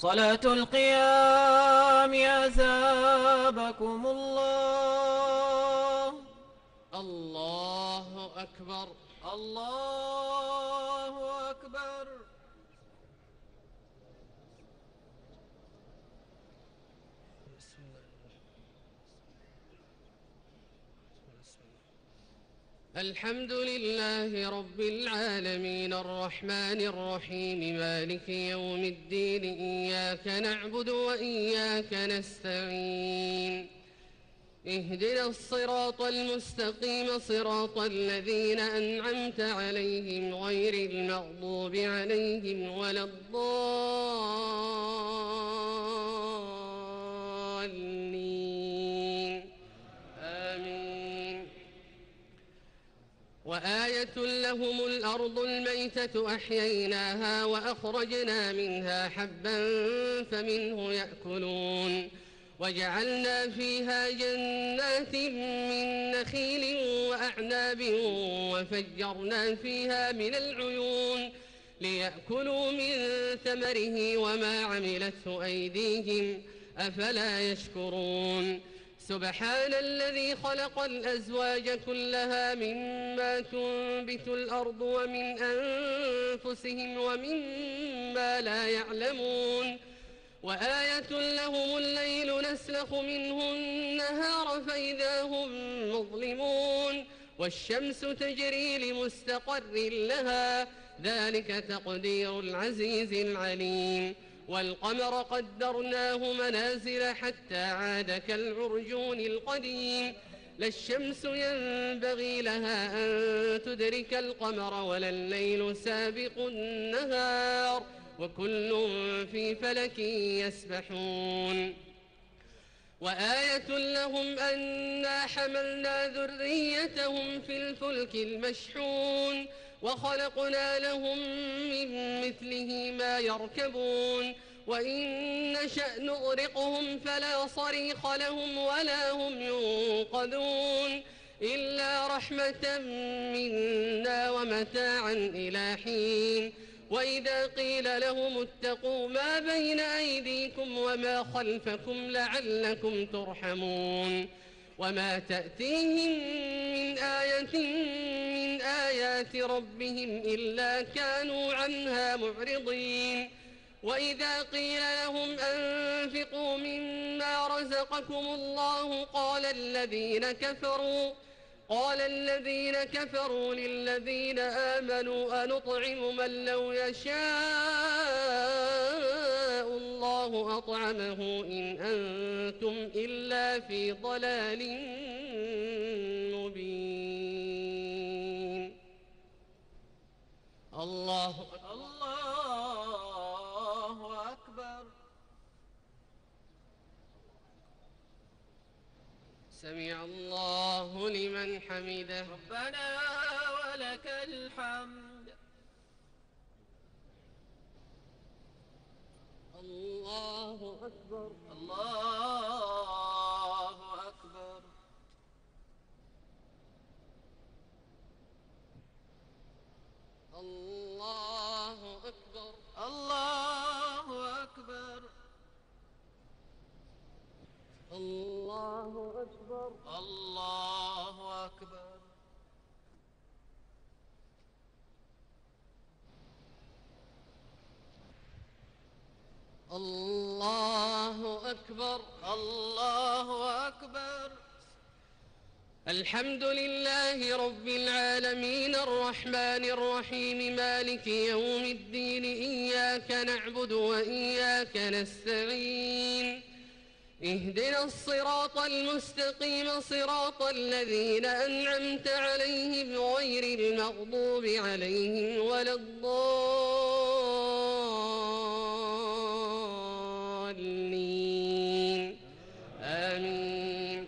صلاة القيام أثابكم الله. الله أكبر. الله أكبر. الحمد لله رب العالمين الرحمن الرحيم مالك يوم الدين إياك نعبد وإياك نستعين اهدنا الصراط المستقيم صراط الذين أنعمت عليهم غير المغضوب عليهم ولا الضالين آمين. وآية لهم الأرض الميتة أحييناها وأخرجنا منها حبا فمنه يأكلون وجعلنا فيها جنات من نخيل وأعناب وفجرنا فيها من العيون ليأكلوا من ثمره وما عملته أيديهم أفلا يشكرون. سبحان الذي خلق الأزواج كلها مما تنبت الأرض ومن أنفسهم ومما لا يعلمون. وآية لهم الليل نسلخ منه النهار فإذا هم مظلمون والشمس تجري لمستقر لها ذلك تقدير العزيز العليم. والقمر قدرناه منازل حتى عاد كالعرجون القديم لا الشمس ينبغي لها أن تدرك القمر ولا الليل سابق النهار وكل في فلك يسبحون. وآية لهم أنا حملنا ذريتهم في الفلك المشحون وخلقنا لهم من مثله ما يركبون وإن نشأ نغرقهم فلا صريخ لهم ولا هم ينقذون إلا رحمة منا ومتاعا إلى حين. وإذا قيل لهم اتقوا ما بين أيديكم وما خلفكم لعلكم ترحمون. وما تأتيهم من آية من آيات ربهم إلا كانوا عنها معرضين. وإذا قيل لهم أنفقوا مما رزقكم الله قال الذين كفروا للذين آمنوا أنطعم من لو يشاء الله أطعمه إن أنتم إلا في ضلال مبين. الله أكبر. سمع الله لمن حمده. ربنا ولك الحمد. الله أكبر. الله أكبر. الله أكبر. الله أكبر. الله أكبر. الله أكبر. الله أكبر. الله أكبر. الحمد لله رب العالمين الرحمن الرحيم مالك يوم الدين إياك نعبد وإياك نستعين اهدنا الصراط المستقيم صراط الذين أنعمت عليهم غير المغضوب عليهم ولا الضالين آمين.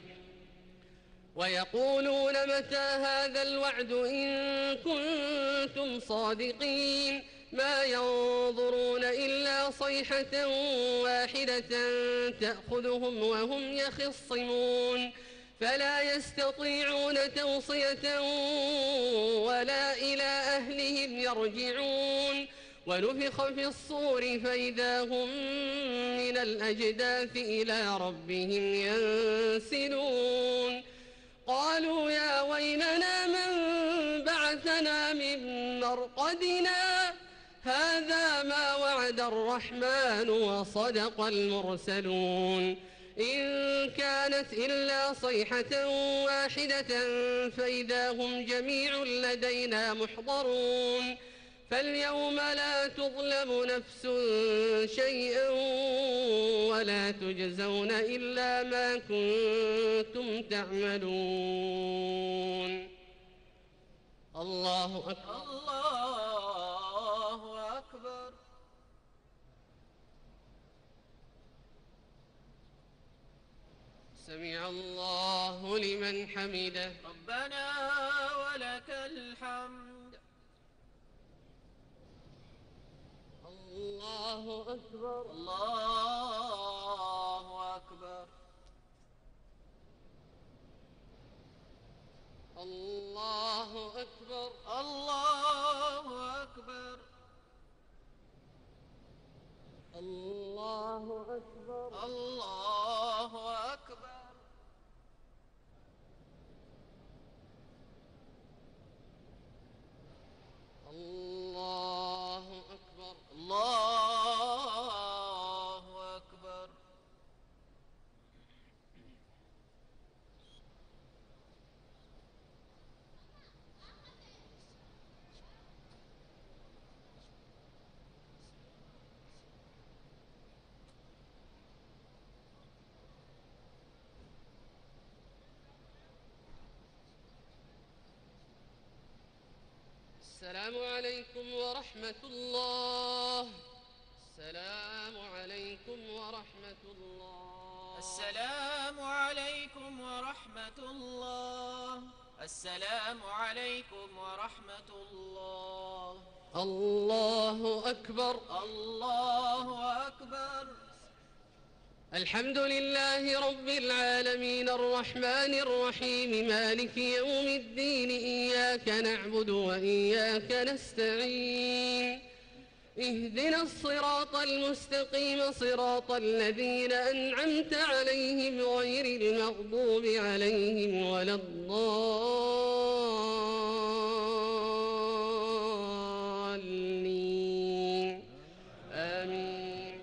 ويقولون متى هذا الوعد إن كنتم صادقين ما ينظرون إلا صيحة واحدة تأخذهم وهم يخصمون فلا يستطيعون توصية ولا إلى أهلهم يرجعون ونفخ في الصور فإذا هم من الأجداث إلى ربهم ينسلون قالوا يا ويلنا من بعثنا من مرقدنا هذا ما وعد الرحمن وصدق المرسلون إن كانت إلا صيحة واحدة فإذا هم جميع لدينا محضرون فاليوم لا تظلم نفس شيئا ولا تجزون إلا ما كنتم تعملون. الله أكبر. الله أكبر. سمع الله لمن حمده. ربنا ولك الحمد. الله أكبر. الله أكبر. الله أكبر. الله أكبر. الله أكبر. الله أكبر. الله أكبر. الله أكبر. السلام عليكم ورحمة الله. السلام عليكم ورحمة الله. السلام عليكم ورحمة الله. السلام عليكم ورحمة الله. الله أكبر. الله أكبر. الحمد لله رب العالمين الرحمن الرحيم مالك يوم الدين إياك نعبد وإياك نستعين اهدنا الصراط المستقيم صراط الذين أنعمت عليهم غير المغضوب عليهم ولا الضالين آمين.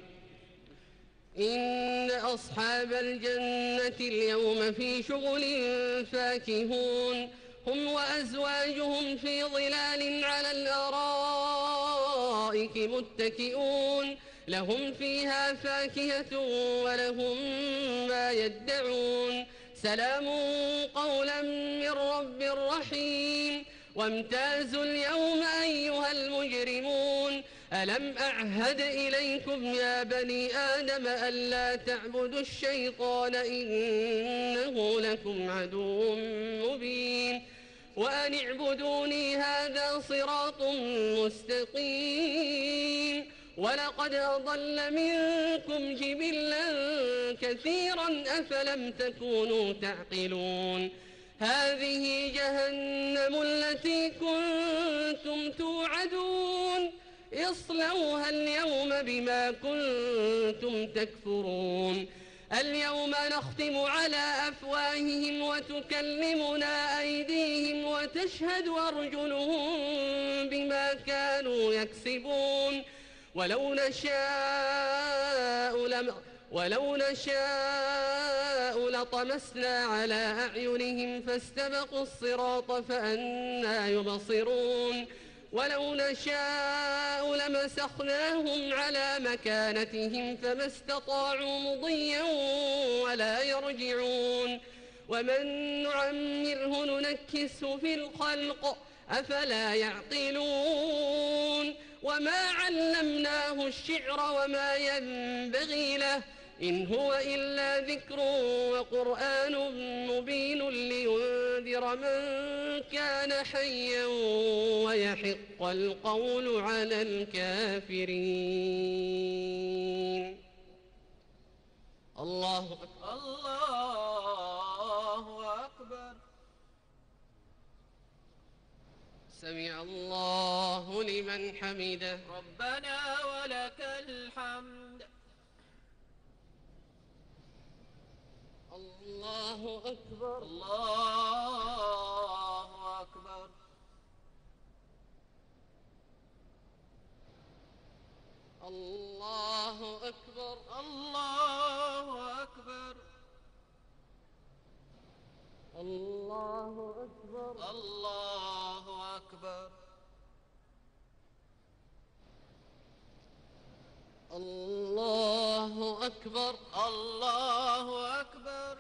إن أصحاب الجنة اليوم في شغل فاكهون هم وأزواجهم في ظلال على الأرائك متكئون لهم فيها فاكهة ولهم ما يدعون سلام قولا من رب رحيم. وامتازوا اليوم أيها المجرمون ألم أعهد إليكم يا بني آدم ألا تعبدوا الشيطان إنه لكم عدو مبين وأن اعبدوني هذا صراط مستقيم. ولقد أضل منكم جبلا كثيرا أفلم تكونوا تعقلون. هذه جهنم التي كنتم توعدون اصلوها اليوم بما كنتم تكفرون. اليوم نختم على أفواههم وتكلمنا أيديهم وتشهد أرجلهم بما كانوا يكسبون. ولو نشاء لطمسنا على أعينهم فاستبقوا الصراط فأنى يبصرون. ولو نشاء لمسخناهم على مكانتهم فما استطاعوا مضيا ولا يرجعون. ومن نعمره ننكسه في الخلق أفلا يعقلون. وما علمناه الشعر وما ينبغي له إن هو إلا ذكر وقرآن مبين لينذر من كان حيا ويحق القول على الكافرين. الله أكبر. الله أكبر. سمع الله لمن حمده. ربنا ولك الحمد. الله أكبر. الله أكبر. الله أكبر. الله أكبر. الله أكبر. الله أكبر. الله أكبر. الله أكبر.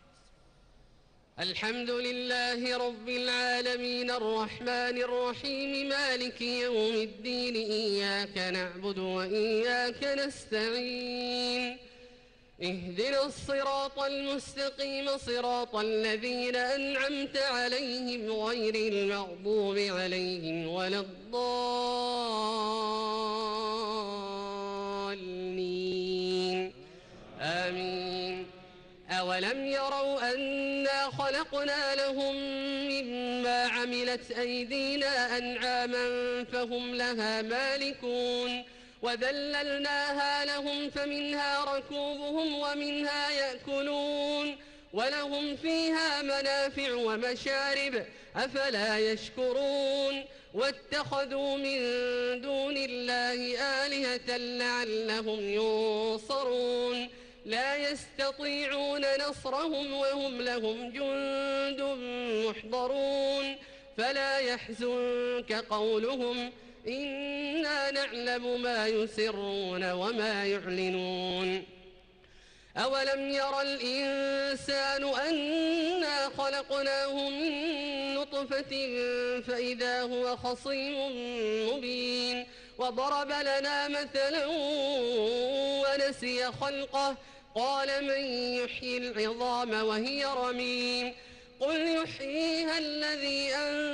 الحمد لله رب العالمين الرحمن الرحيم مالك يوم الدين إياك نعبد وإياك نستعين اهدنا الصراط المستقيم صراط الذين أنعمت عليهم غير المغضوب عليهم ولا الضالين آمين. أولم يروا أنا خلقنا لهم مما عملت أيدينا أنعاما فهم لها مالكون وذللناها لهم فمنها ركوبهم ومنها يأكلون ولهم فيها منافع ومشارب أفلا يشكرون واتخذوا من دون الله آلهة لعلهم ينصرون لا يستطيعون نصرهم وهم لهم جند محضرون فلا يحزنك قولهم إنا نعلم ما يسرون وما يعلنون أولم ير الإنسان أنا خلقناه من نطفة فإذا هو خصيم مبين وضرب لنا مثلا ونسي خلقه قال من يحيي العظام وهي رميم قل يحييها الذي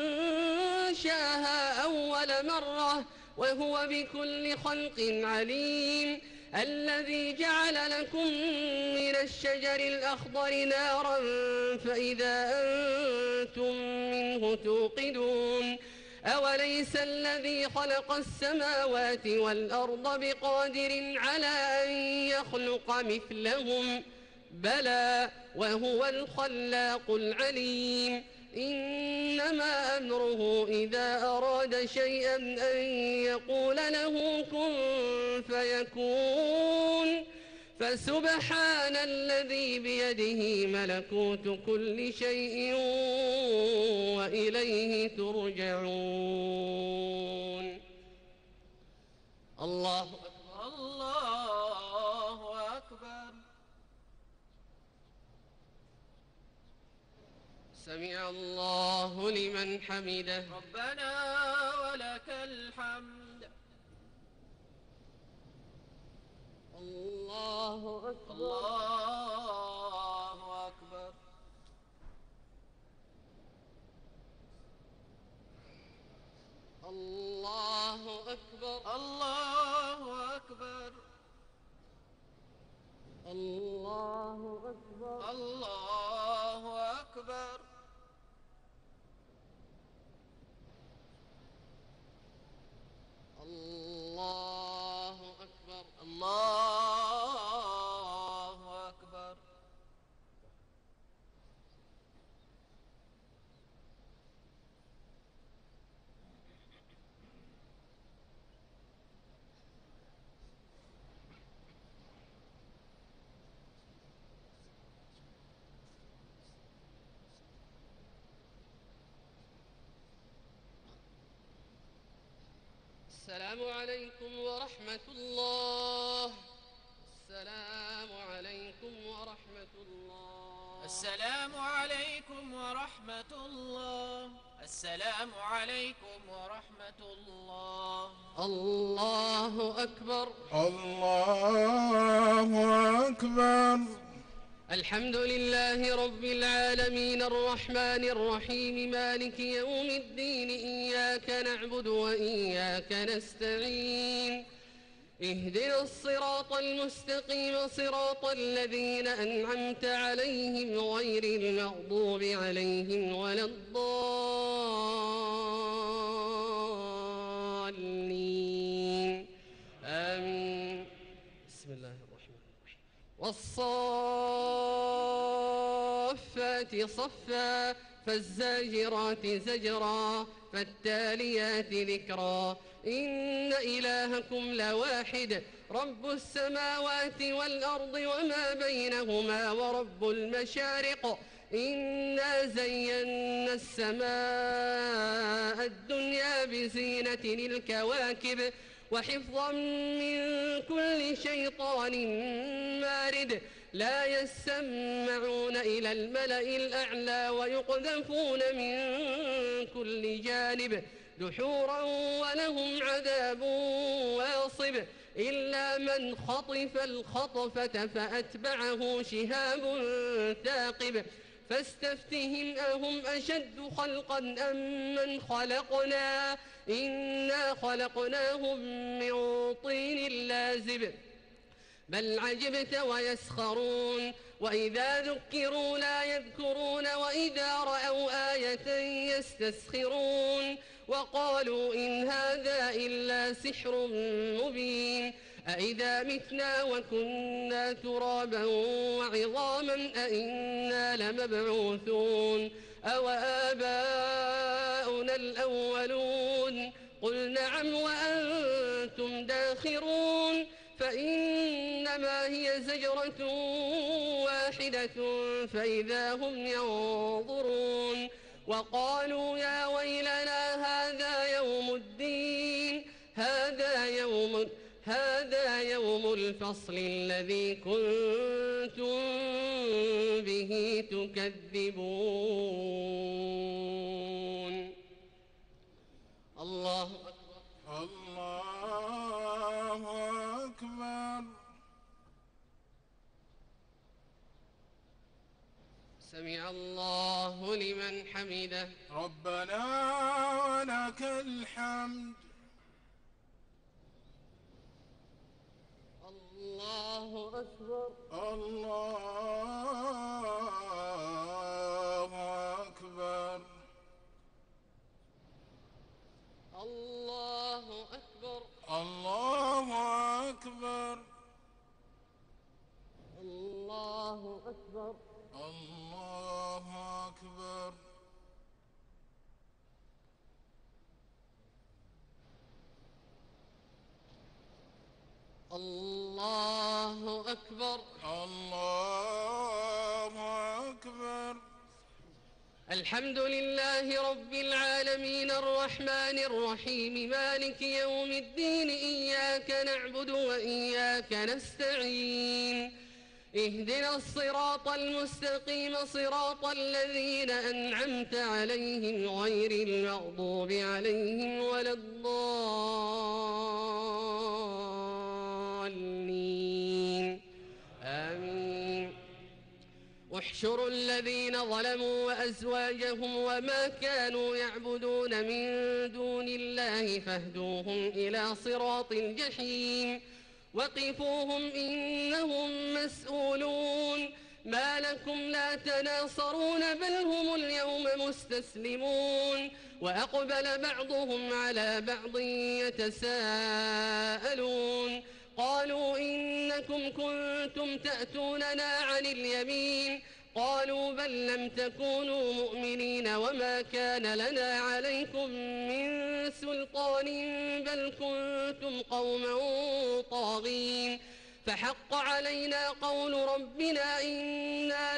أنشاها أول مرة وهو بكل خلق عليم الذي جعل لكم من الشجر الأخضر نارا فإذا أنتم منه توقدون أوليس الذي خلق السماوات والأرض بقادر على أن يخلق مثلهم بلى وهو الخلاق العليم إنما أمره إذا أراد شيئا أن يقول له كن فيكون فسبحان الذي بيده ملكوت كل شيء وإليه ترجعون. الله أكبر. الله أكبر. سمع الله لمن حمده. ربنا ولك الحمد. الله أكبر. الله أكبر. الله أكبر. الله أكبر. الله أكبر. الله أكبر. الله أكبر. الله أكبر. السلام عليكم ورحمة الله. السلام عليكم ورحمة الله. السلام عليكم ورحمة الله. السلام عليكم ورحمة الله. الله أكبر. الله أكبر. الحمد لله رب العالمين الرحمن الرحيم مالك يوم الدين إياك نعبد وإياك نستعين اهدنا الصراط المستقيم صراط الذين أنعمت عليهم غير المغضوب عليهم ولا الضالين والصافات صفا فالزاجرات زجرا فالتاليات ذكرا إن إلهكم لواحد رب السماوات والأرض وما بينهما ورب المشارق إنا زينا السماء الدنيا بزينة الكواكب وحفظا من كل شيطان مارد لا يسمعون إلى الملأ الأعلى ويقذفون من كل جانب دحورا ولهم عذاب واصب إلا من خطف الخطفة فأتبعه شهاب ثاقب فاستفتهم أهم أشد خلقا أم من خلقنا إنا خلقناهم من طين لازب بل عجبت ويسخرون وإذا ذكروا لا يذكرون وإذا رأوا آية يستسخرون وقالوا إن هذا إلا سحر مبين أإذا متنا وكنا ترابا وعظاما أإنا لمبعوثون أو آباؤنا الأولون قل نعم وأنتم داخرون فإنما هي زجرة واحدة فإذا هم ينظرون وقالوا يا ويلنا هذا يوم الدين هذا يوم الفصل الذي كنتم به تكذبون الله أكبر الله أكبر. سمع الله لمن حمده ربنا ولك الحمد. الله أكبر الله أكبر. الله أكبر الله أكبر. الله أكبر الله أكبر. الله أكبر الله أكبر. الحمد لله رب العالمين الرحمن الرحيم مالك يوم الدين إياك نعبد وإياك نستعين اهدنا الصراط المستقيم صراط الذين أنعمت عليهم غير المغضوب عليهم ولا الضالين آمين. احشروا الذين ظلموا وأزواجهم وما كانوا يعبدون من دون الله فاهدوهم إلى صراط الجحيم وقفوهم إنهم مسؤولون ما لكم لا تناصرون بل هم اليوم مستسلمون وأقبل بعضهم على بعض يتساءلون قالوا إنكم كنتم تأتوننا عن اليمين قالوا بل لم تكونوا مؤمنين وما كان لنا عليكم من سلطان بل كنتم قوما طاغين فحق علينا قول ربنا إنا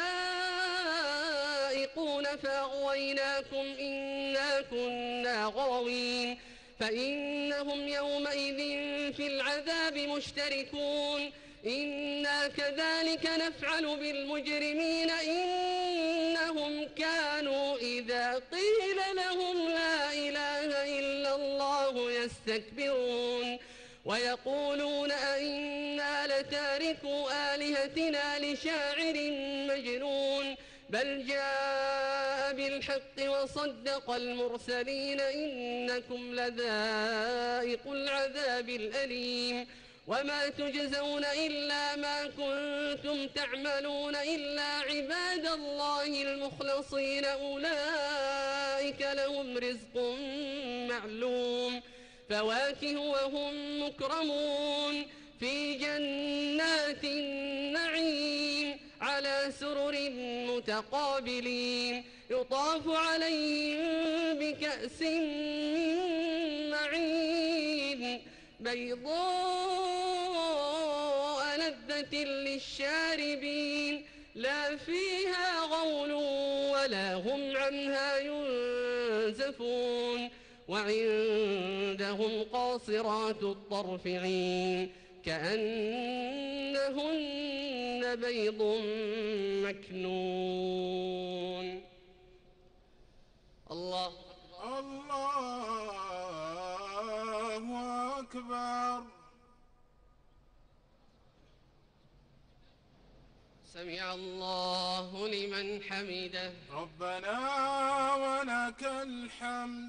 لذائقون فأغويناكم إنا كنا غاوين فإنهم يومئذ في العذاب مشتركون إنا كذلك نفعل بالمجرمين إنهم كانوا إذا قيل لهم لا إله إلا الله يستكبرون ويقولون أئنا لتاركوا آلهتنا لشاعر مجنون بل جاء بالحق وصدق المرسلين إنكم لذائق العذاب الأليم وما تجزون إلا ما كنتم تعملون إلا عباد الله المخلصين أولئك لهم رزق معلوم فواكه وهم مكرمون في جنات النعيم سرر متقابلين يطاف عليهم بكأس من معين بيضاء لذة للشاربين لا فيها غول ولا هم عنها ينزفون وعندهم قاصرات الطرف عين كأنهن بيض مكنون. الله أكبر. الله أكبر. سمع الله لمن حمده. ربنا ولك الحمد.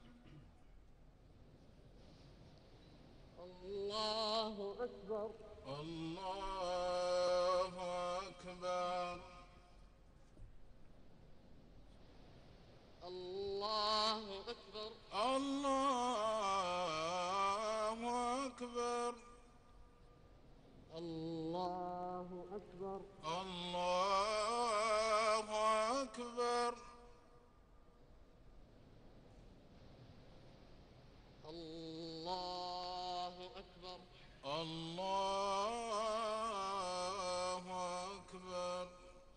الله أكبر. الله أكبر. الله أكبر. الله أكبر. الله أكبر. الله أكبر. الله أكبر. الله أكبر.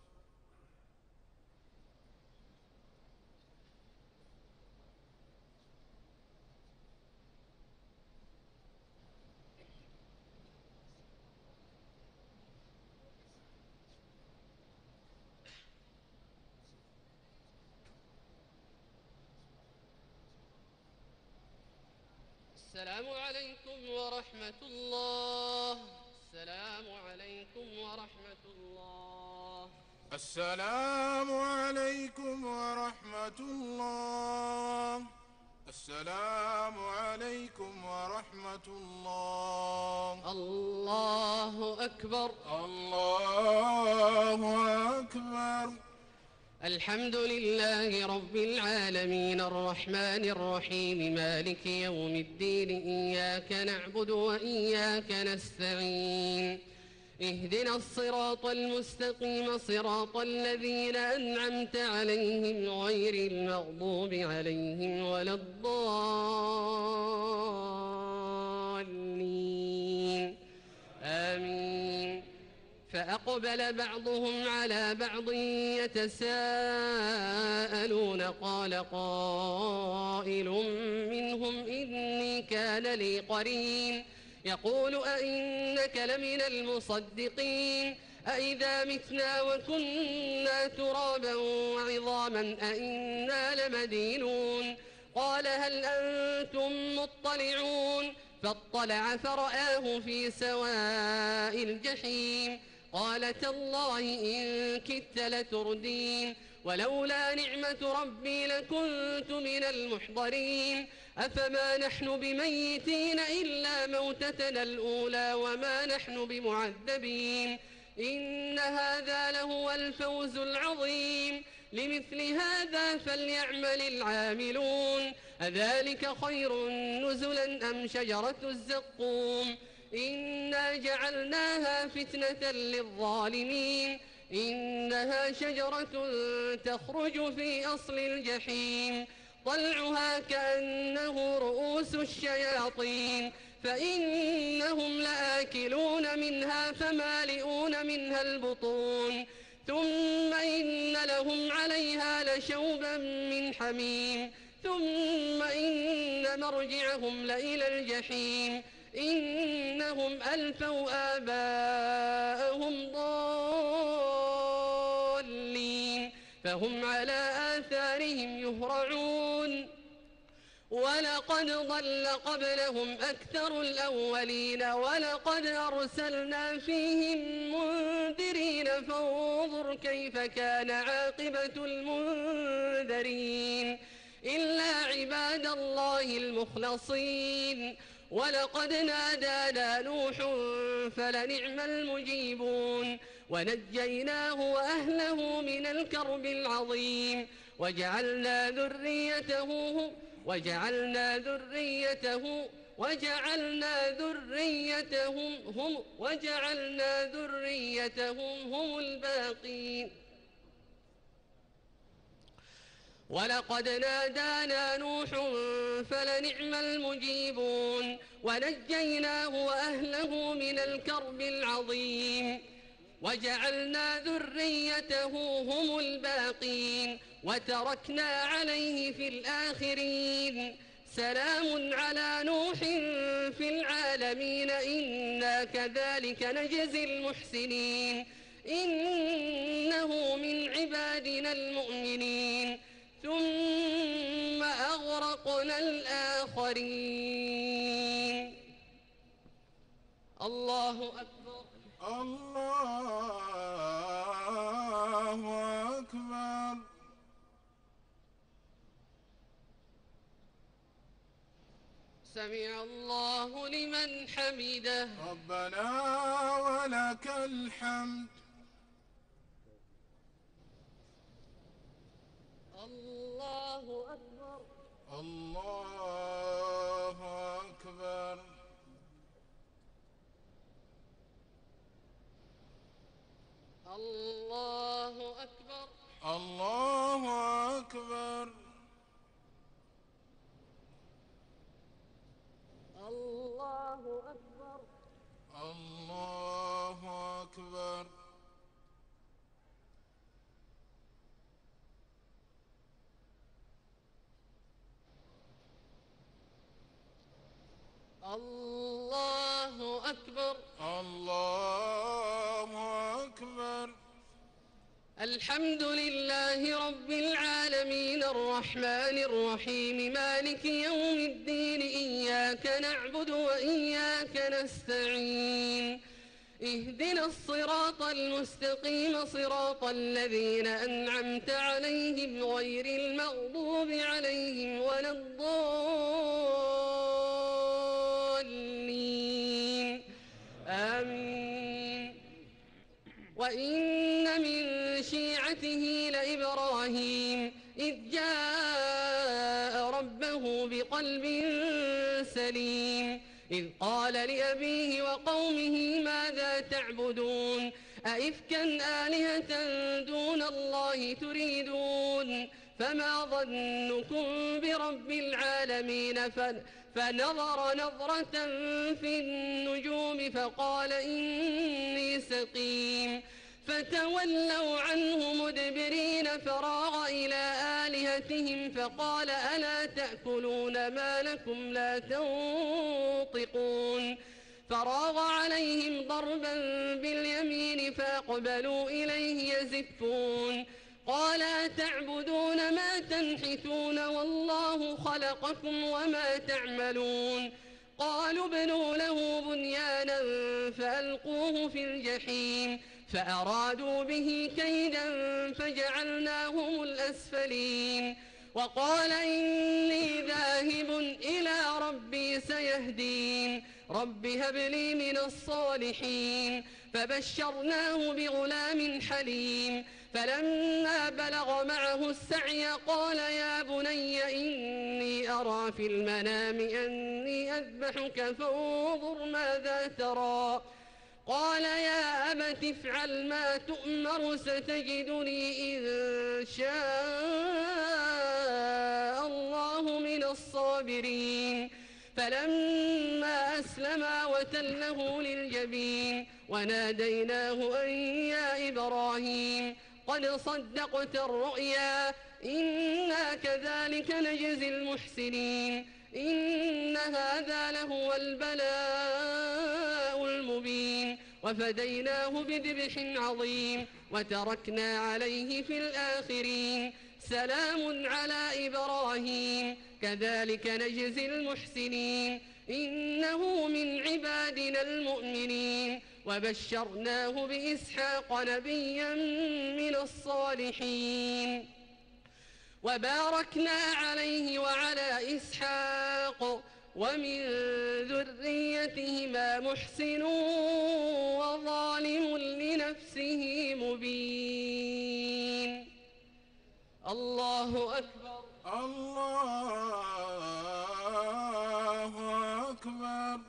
السلام عليكم ورحمة الله. السلام عليكم ورحمة الله. السلام عليكم ورحمة الله. السلام عليكم ورحمة الله. الله أكبر. الله أكبر. الحمد لله رب العالمين الرحمن الرحيم مالك يوم الدين إياك نعبد وإياك نستعين اهدنا الصراط المستقيم صراط الذين أنعمت عليهم غير المغضوب عليهم ولا الضالين آمين. فأقبل بعضهم على بعض يتساءلون قال قائل منهم إني كان لي قرين يقول أئنك لمن المصدقين أئذا متنا وكنا ترابا وعظاما أئنا لمدينون قال هل أنتم مطلعون فاطلع فرآه في سواء الجحيم قال تالله إن كدت لتردين ولولا نعمة ربي لكنت من المحضرين أفما نحن بميتين إلا موتتنا الأولى وما نحن بمعذبين إن هذا لهو الفوز العظيم لمثل هذا فليعمل العاملون أذلك خير نزلا أم شجرة الزقوم إنا جعلناها فتنة للظالمين إنها شجرة تخرج في أصل الجحيم طلعها كأنه رؤوس الشياطين فإنهم لآكلون منها فمالئون منها البطون ثم إن لهم عليها لشوبا من حميم ثم إن مرجعهم لإلى الجحيم إنهم ألفوا آباءهم ضالين فهم على آثارهم يهرعون ولقد ضل قبلهم أكثر الأولين ولقد أرسلنا فيهم منذرين فانظر كيف كان عاقبة المنذرين إلا عباد الله المخلصين ولقد نادانا نوح فلنعم المجيبون ونجيناه وأهله من الكرب العظيم وجعلنا ذريته هم الباقين ولقد نادانا نوح فلنعم المجيبون ونجيناه وأهله من الكرب العظيم وجعلنا ذريته هم الباقين وتركنا عليه في الآخرين سلام على نوح في العالمين إنا كذلك نجزي المحسنين إنه من عبادنا المؤمنين ثم أغرقنا الآخرين. الله أكبر. الله أكبر. سمع الله لمن حمده. ربنا ولك الحمد. الله أكبر. الله أكبر. الله أكبر. الله أكبر. الله أكبر. الله أكبر. الله أكبر. الله أكبر. الحمد لله رب العالمين الرحمن الرحيم مالك يوم الدين إياك نعبد وإياك نستعين اهدنا الصراط المستقيم صراط الذين أنعمت عليهم غير المغضوب عليهم ولا الضالين آمين. وإن من شيعته لإبراهيم إذ جاء ربه بقلب سليم إذ قال لأبيه وقومه ماذا تعبدون أئفكا آلهة دون الله تريدون فما ظنكم برب العالمين فنظر نظرة في النجوم فقال إني سقيم فتولوا عنه مدبرين فراغ إلى آلهتهم فقال ألا تأكلون ما لكم لا تنطقون فراغ عليهم ضربا باليمين فأقبلوا إليه يزفون قال أتعبدون ما تنحتون والله خلقكم وما تعملون قالوا ابنوا له بنيانا فألقوه في الجحيم فأرادوا به كيدا فجعلناهم الأسفلين وقال إني ذاهب إلى ربي سيهدين رب هب لي من الصالحين فبشرناه بغلام حليم فلما بلغ معه السعي قال يا بني إني أرى في المنام أني أذبحك فانظر ماذا ترى قال يا أبت افعل ما تؤمر ستجدني إن شاء الله من الصابرين فلما أسلما وتله للجبين وناديناه أن يا إبراهيم قد صدقت الرؤيا إنا كذلك نجزي المحسنين إن هذا لهو البلاء المبين وفديناه بذبح عظيم وتركنا عليه في الآخرين سلام على إبراهيم كذلك نجزي المحسنين إنه من عبادنا المؤمنين وبشرناه بإسحاق نبيا من الصالحين وباركنا عليه وعلى إسحاق ومن ذريتهما محسن وظالم لنفسه مبين الله أكبر. الله أكبر.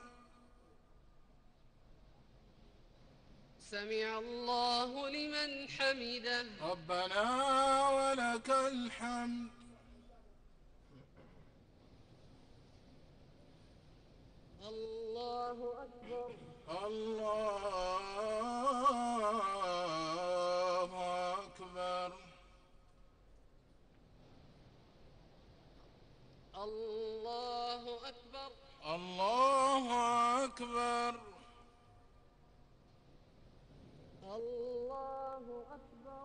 سمع الله لمن حمده. ربنا ولك الحمد. الله أكبر. الله أكبر. الله أكبر. الله أكبر. الله أكبر.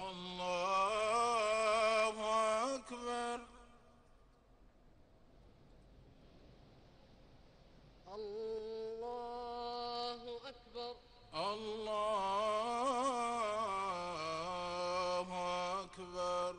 الله أكبر. الله أكبر. الله أكبر.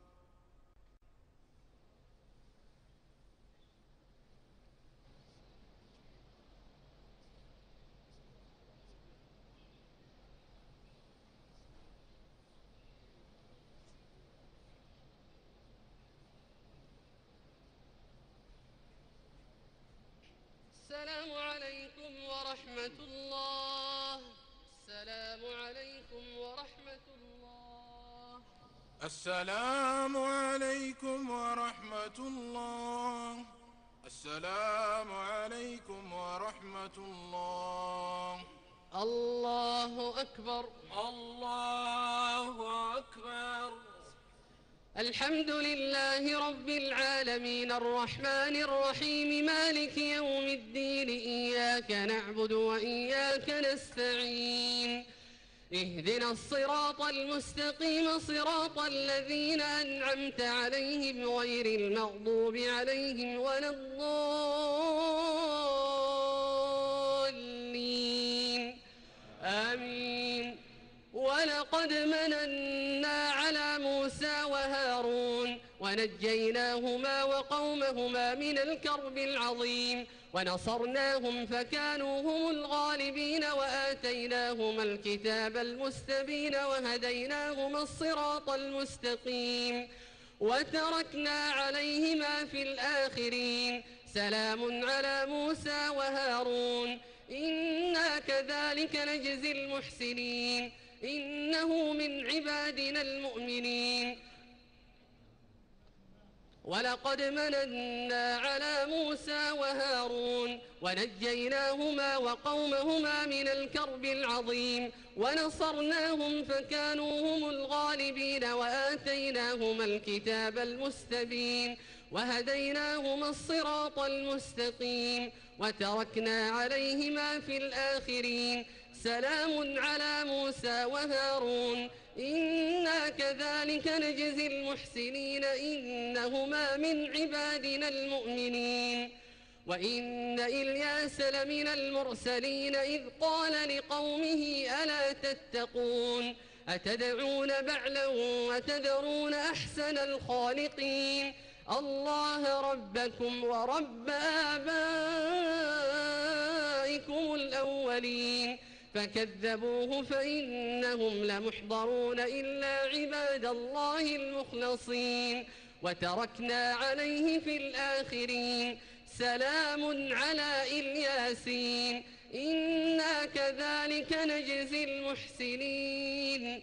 السلام عليكم ورحمة الله. السلام عليكم ورحمة الله. السلام عليكم ورحمة الله. السلام عليكم ورحمة الله. الله أكبر. الله أكبر. الحمد لله رب العالمين الرحمن الرحيم مالك يوم الدين إياك نعبد وإياك نستعين اهدنا الصراط المستقيم صراط الذين أنعمت عليهم غير المغضوب عليهم ولا الضالين آمين. ولقد مننا على موسى وهارون ونجيناهما وقومهما من الكرب العظيم ونصرناهم فكانوا هم الغالبين وآتيناهما الكتاب المستبين وهديناهما الصراط المستقيم وتركنا عليهما في الآخرين. سلام على موسى وهارون إنا كذلك نجزي المحسنين إنه من عبادنا المؤمنين. ولقد مننا على موسى وهارون ونجيناهما وقومهما من الكرب العظيم ونصرناهم فكانوا هم الغالبين وآتيناهما الكتاب المستبين وهديناهما الصراط المستقيم وتركنا عليهما في الآخرين. سلام على موسى وهارون إنا كذلك نجزي المحسنين إنهما من عبادنا المؤمنين. وإن إلياس لمن المرسلين إذ قال لقومه ألا تتقون أتدعون بعلا وتذرون أحسن الخالقين الله ربكم ورب آبائكم الأولين فكذبوه فإنهم لمحضرون إلا عباد الله المخلصين وتركنا عليه في الآخرين. سلام على إلياسين إنا كذلك نجزي المحسنين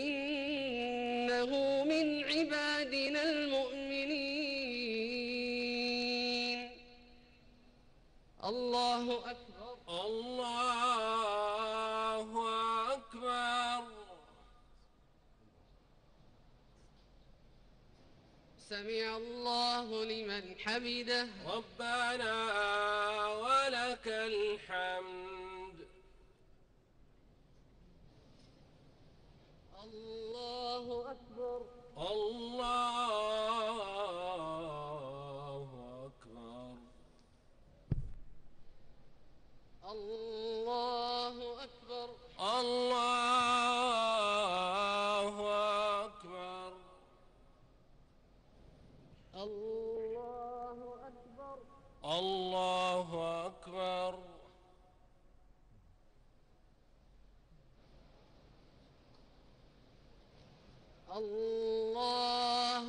إنه من عبادنا المؤمنين. الله أكبر. الله أكبر. سمع الله لمن حمده. ربنا ولك الحمد. الله أكبر. الله أكبر. الله أكبر. الله أكبر. الله أكبر. الله أكبر. الله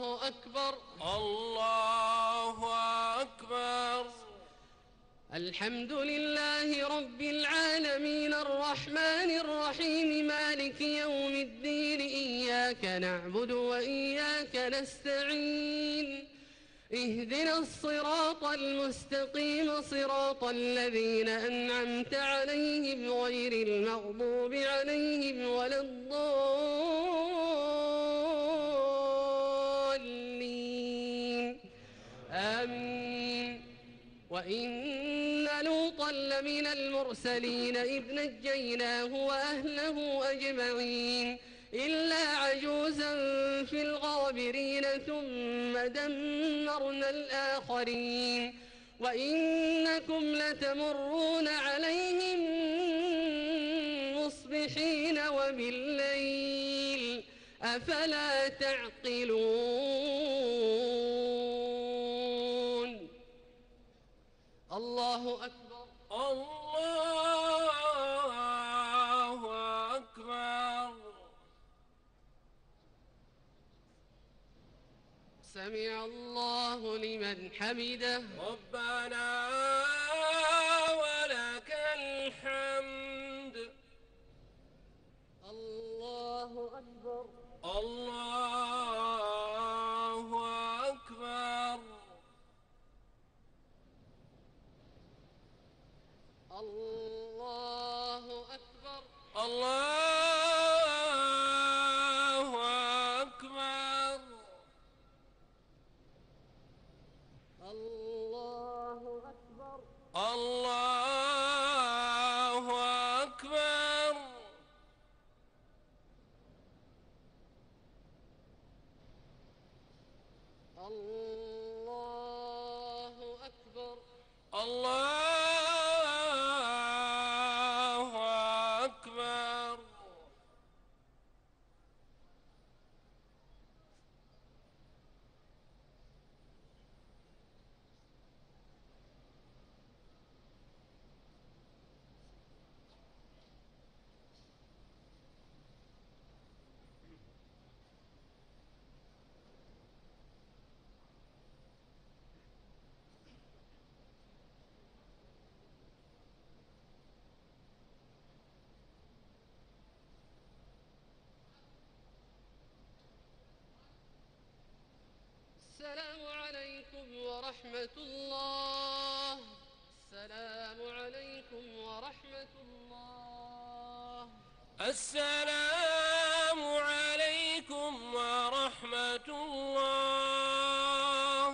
الحمد لله رب العالمين الرحمن الرحيم مالك يوم الدين إياك نعبد وإياك نستعين اهدنا الصراط المستقيم صراط الذين أنعمت عليهم غير المغضوب عليهم ولا الضالين آمين. وإن لوطا لمن المرسلين إذ نجيناه وأهله أجمعين إلا عجوزا في الغابرين ثم دمرنا الآخرين وإنكم لتمرون عليهم مصبحين وبالليل أفلا تعقلون. الله أكبر. الله أكبر. سمع الله لمن حمده. ربنا ولك الحمد. الله أكبر. الله أكبر. الله أكبر. الله أكبر. الله أكبر. الله أكبر. الله أكبر. الله أكبر. السلام عليكم ورحمة الله. السلام عليكم ورحمة الله. السلام عليكم ورحمة الله.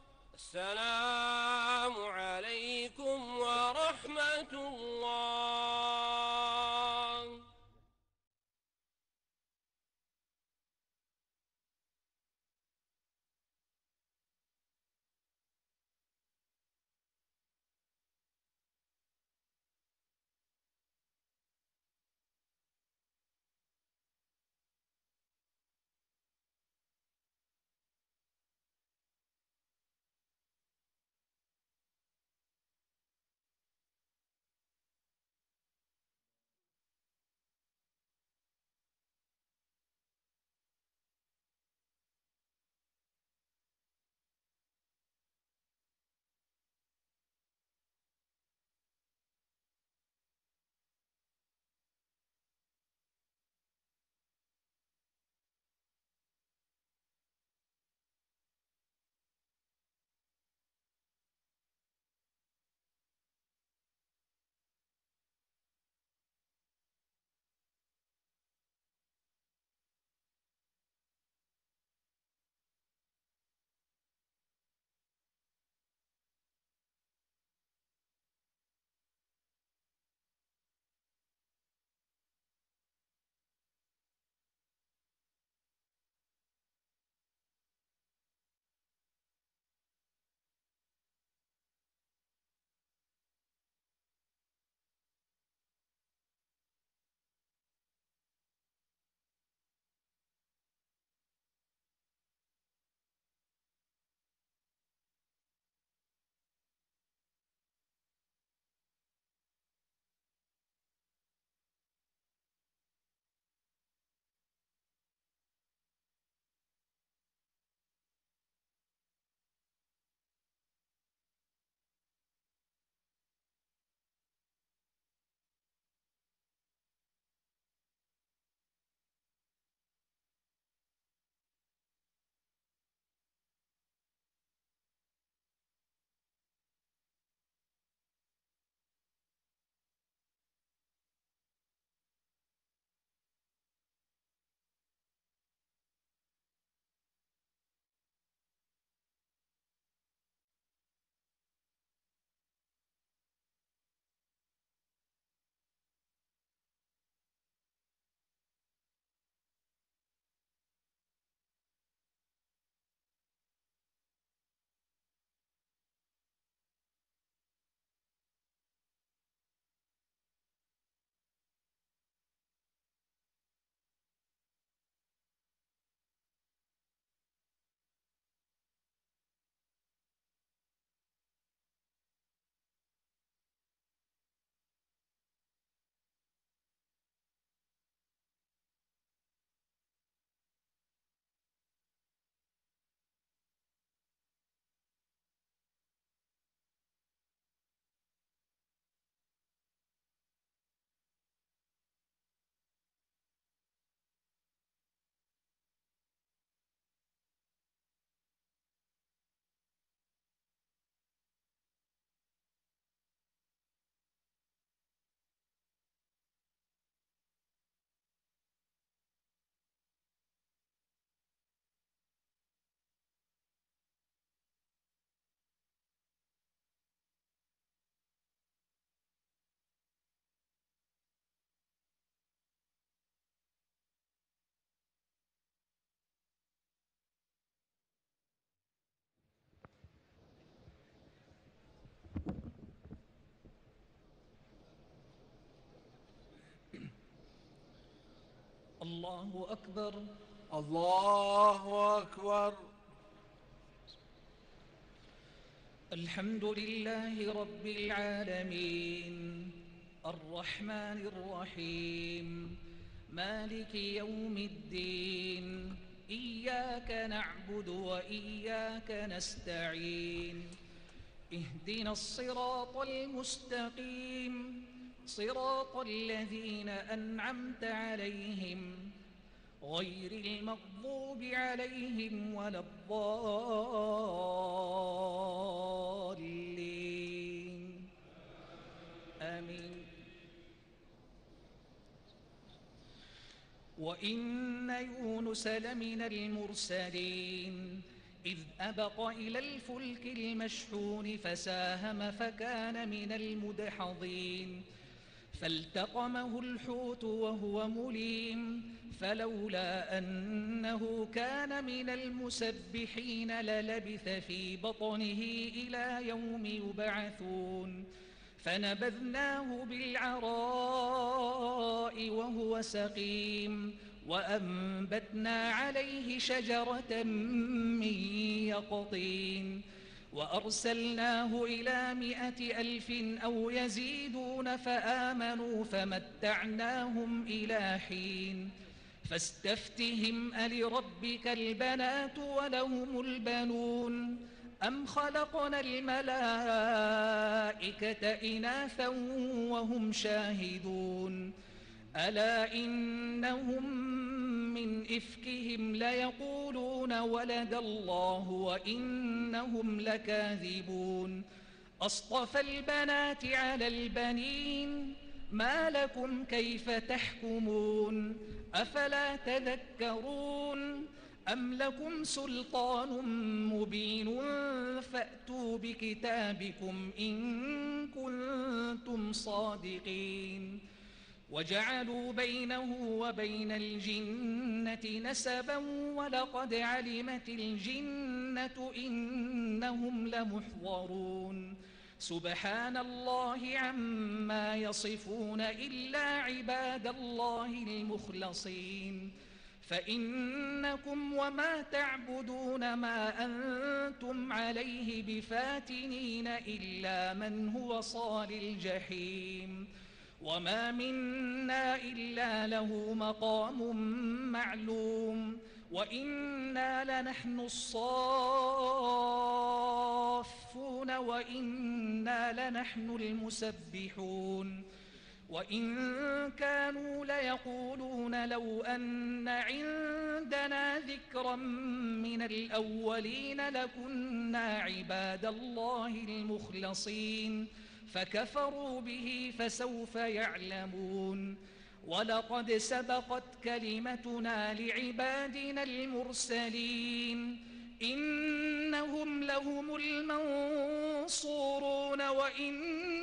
السلام عليكم ورحمة الله. الله أكبر. الله أكبر. الحمد لله رب العالمين الرحمن الرحيم مالك يوم الدين إياك نعبد وإياك نستعين اهدنا الصراط المستقيم صراط الذين أنعمت عليهم غير المغضوب عليهم ولا الضالين آمين. وإن يونس لمن المرسلين إذ أبق إلى الفلك المشحون فساهم فكان من المدحضين فالتقمه الحوت وهو مليم فلولا أنه كان من المسبحين للبث في بطنه إلى يوم يبعثون فنبذناه بالعراء وهو سقيم وأنبتنا عليه شجرة من يقطين وأرسلناه إلى 100,000 أو يزيدون فآمنوا فمتعناهم إلى حين فاستفتهم ألربك البنات ولهم البنون أم خلقنا الملائكة إناثا وهم شاهدون ألا إنهم من إفكهم ليقولون ولد الله وإنهم لكاذبون أصطفى البنات على البنين ما لكم كيف تحكمون أفلا تذكرون أم لكم سلطان مبين فأتوا بكتابكم إن كنتم صادقين وجعلوا بينه وبين الجنة نسبا ولقد علمت الجنة إنهم لمحضرون سبحان الله عما يصفون إلا عباد الله المخلصين فإنكم وما تعبدون ما أنتم عليه بفاتنين إلا من هو صال الجحيم وما منا إلا له مقام معلوم وإنا لنحن الصافون وإنا لنحن المسبحون وإن كانوا ليقولون لو أن عندنا ذكرا من الأولين لكنا عباد الله المخلصين فكفروا به فسوف يعلمون ولقد سبقت كلمتنا لعبادنا المرسلين إنهم لهم المنصورون وإن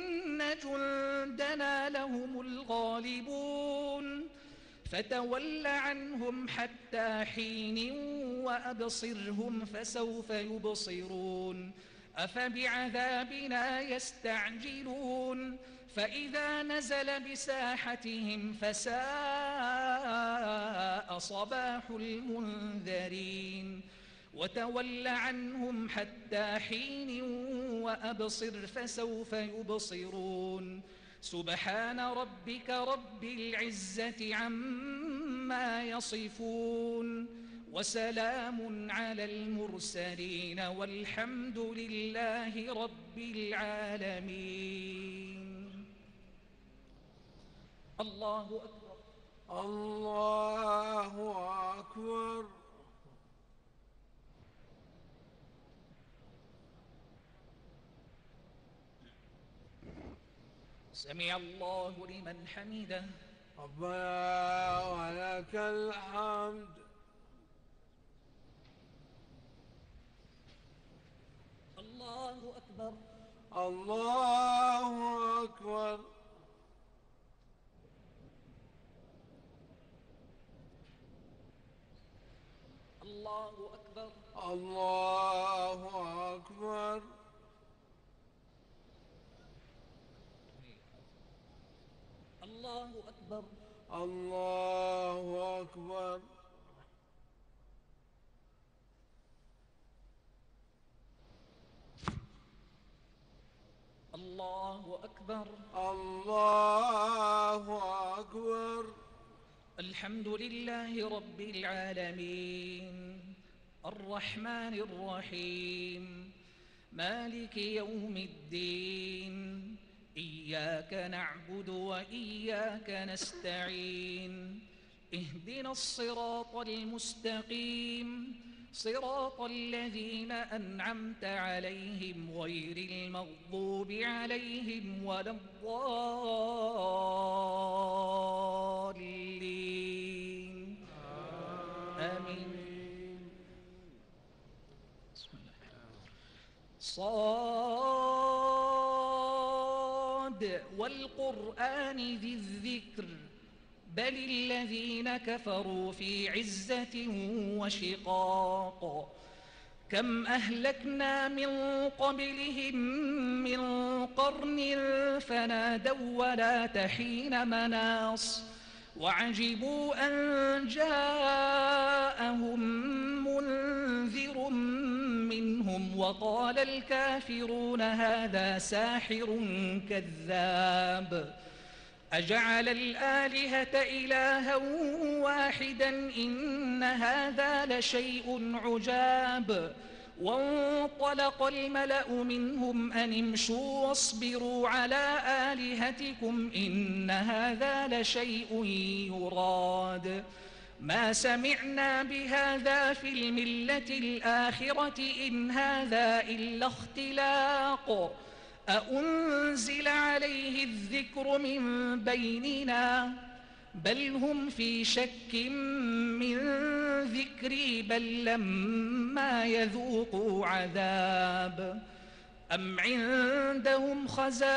جندنا لهم الغالبون فتول عنهم حتى حين وأبصرهم فسوف يبصرون أفبعذابنا يستعجلون فإذا نزل بساحتهم فساء صباح المنذرين وتول عنهم حتى حين وأبصر فسوف يبصرون سبحان ربك رب العزة عما يصفون وسلام على المرسلين والحمد لله رب العالمين. الله أكبر. الله أكبر. سمع الله لمن حمده. ربنا ولك الحمد. الله أكبر. الله أكبر. الله أكبر. الله أكبر. الله أكبر. الله أكبر. الله أكبر. الله أكبر. الحمد لله رب العالمين الرحمن الرحيم مالك يوم الدين إياك نعبد وإياك نستعين اهدنا الصراط المستقيم صراط الذين أنعمت عليهم غير المغضوب عليهم ولا الضالين آمين. بسم الله. صاد والقرآن ذي الذكر بل الذين كفروا في عزة وشقاق كم أهلكنا من قبلهم من قرن فنادوا ولا تحين مناص وعجبوا أن جاءهم منذر منهم وقال الكافرون هذا ساحر كذاب أجعل الآلهة إلها واحدا إن هذا لشيء عجاب وانطلق الملأ منهم أن امشوا واصبروا على آلهتكم إن هذا لشيء يراد ما سمعنا بهذا في الملة الآخرة إن هذا إلا اختلاق أأنزل عليه الذكر من بيننا بل هم في شك من ذكري بل لما يذوقوا عذاب أم عندهم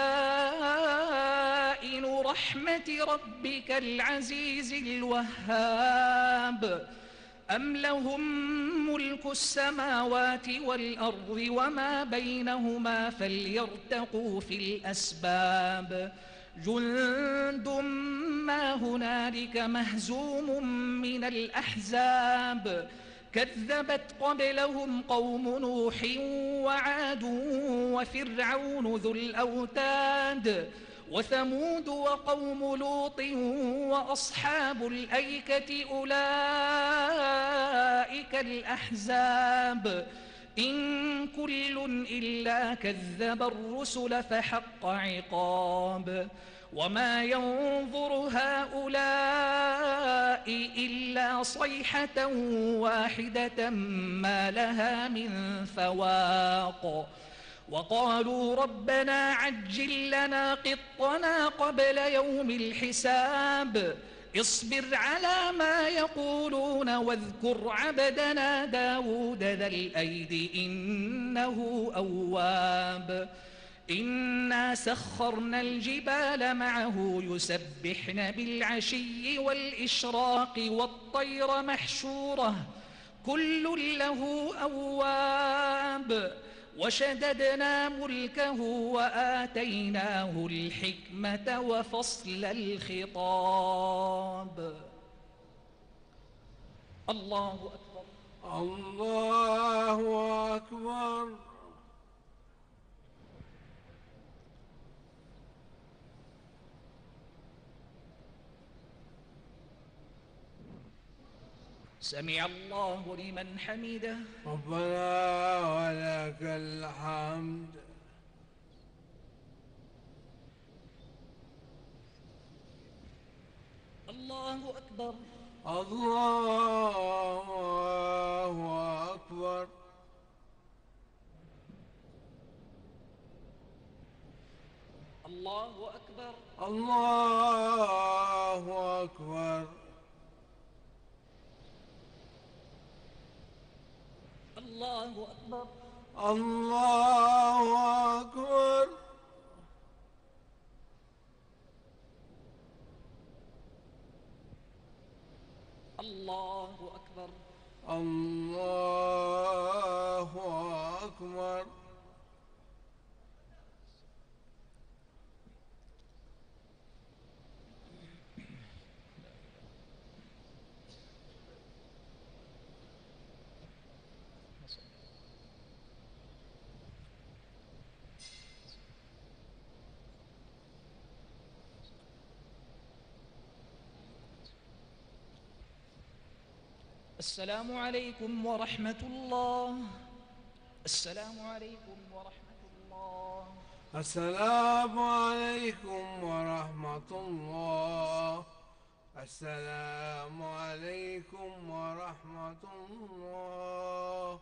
خزائن رحمة ربك العزيز الوهاب أم لهم ملك السماوات والأرض وما بينهما فليرتقوا في الأسباب جند ما هنالك مهزوم من الأحزاب كذبت قبلهم قوم نوح وعاد وفرعون ذو الأوتاد وثمود وقوم لوط وأصحاب الأيكة أولئك الأحزاب إن كل إلا كذب الرسل فحق عقاب وما ينظر هؤلاء إلا صيحة واحدة ما لها من فواق وقالوا ربنا عجل لنا قطنا قبل يوم الحساب اصبر على ما يقولون واذكر عبدنا داود ذا الأيد إنه أواب إنا سخرنا الجبال معه يسبحن بالعشي والإشراق والطير محشورة كل له أواب وشددنا ملكه وآتيناه الحكمة وفصل الخطاب الله أكبر. الله أكبر. سمع الله لمن حمده ربنا ولك الحمد. الله أكبر. الله أكبر. الله أكبر. الله أكبر. الله أكبر. الله أكبر. الله أكبر. الله أكبر. السلام عليكم ورحمة الله. السلام عليكم ورحمة الله. السلام عليكم ورحمة الله. السلام عليكم ورحمة الله.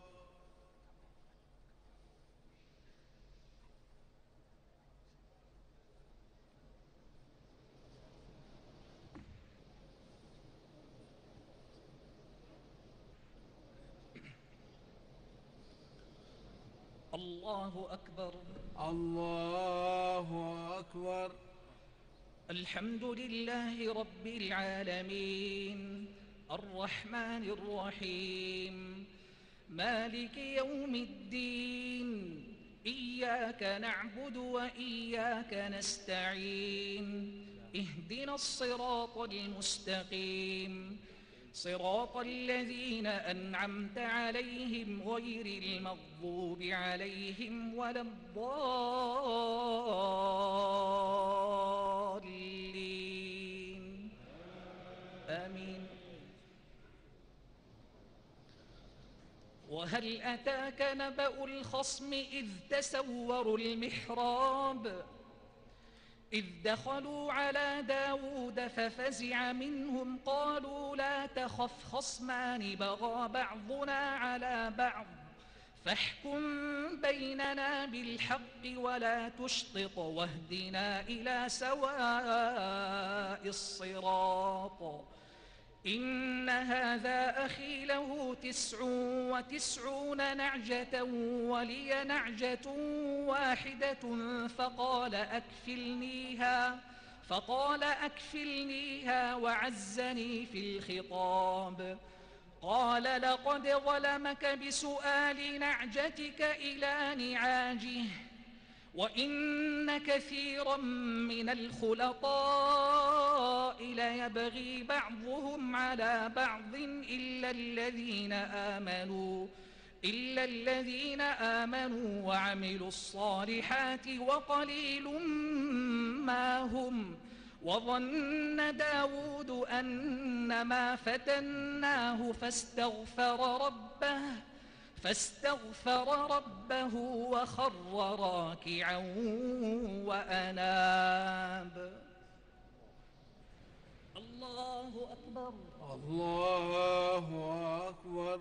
الله أكبر. الله أكبر. الحمد لله رب العالمين الرحمن الرحيم مالك يوم الدين إياك نعبد وإياك نستعين اهدنا الصراط المستقيم صراط الذين أنعمت عليهم غير المغضوب عليهم ولا الضالين آمين. وهل أتاك نبأ الخصم إذ تسوروا المحراب إذ دخلوا على داود ففزع منهم قالوا لا تخف خصمان بغى بعضنا على بعض فاحكم بيننا بالحق ولا تشطط واهدنا إلى سواء الصراط إن هذا أخي له 99 نعجة ولي نعجة واحدة فقال أكفلنيها وعزني في الخطاب قال لقد ظلمك بسؤال نعجتك إلى نعاجه وإن كثيرا من الخلطاء ليبغي بعضهم على بعض إلا الذين آمنوا وعملوا الصالحات وقليل ما هم وظن داود أنما فتناه فاستغفر ربه وخر راكعا وأناب. الله أكبر. الله أكبر.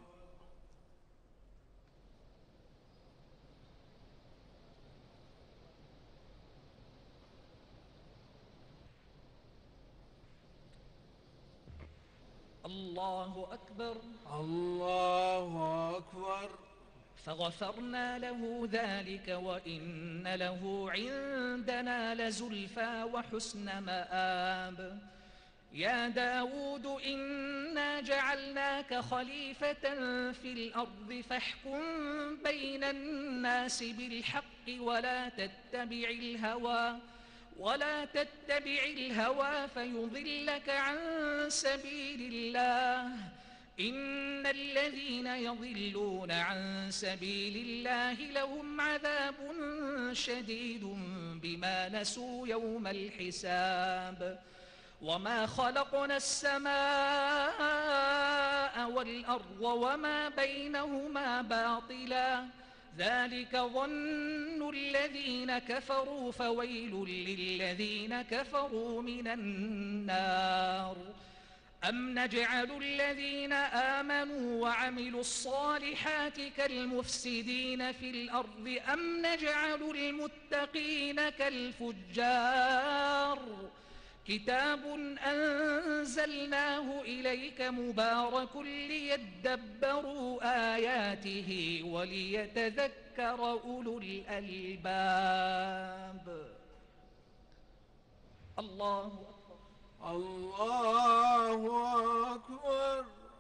الله أكبر. الله أكبر. فغفرنا له ذلك وإن له عندنا لزلفى وحسن مآب. يا داود إنا جعلناك خليفة في الأرض فاحكم بين الناس بالحق ولا تتبع الهوى فيضلك عن سبيل الله إن الذين يضلون عن سبيل الله لهم عذاب شديد بما نسوا يوم الحساب وما خلقنا السماء والأرض وما بينهما باطلا ذلك ظن الذين كفروا فويل للذين كفروا من النار أم نجعل الذين آمنوا وعملوا الصالحات كالمفسدين في الأرض أم نجعل المتقين كالفجار كتاب أنزلناه إليك مبارك ليدبروا آياته وليتذكر أولو الألباب. الله أكبر. الله أكبر.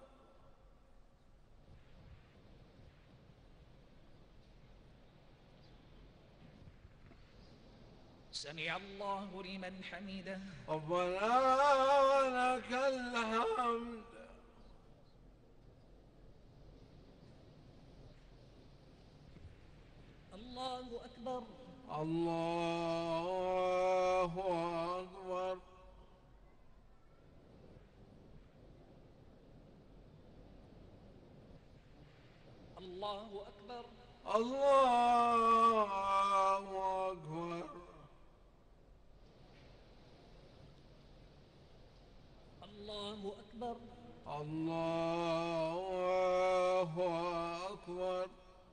سمع الله لمن حمده. ربنا ولك الحمد. الله أكبر. الله أكبر. الله أكبر. الله أكبر. الله أكبر.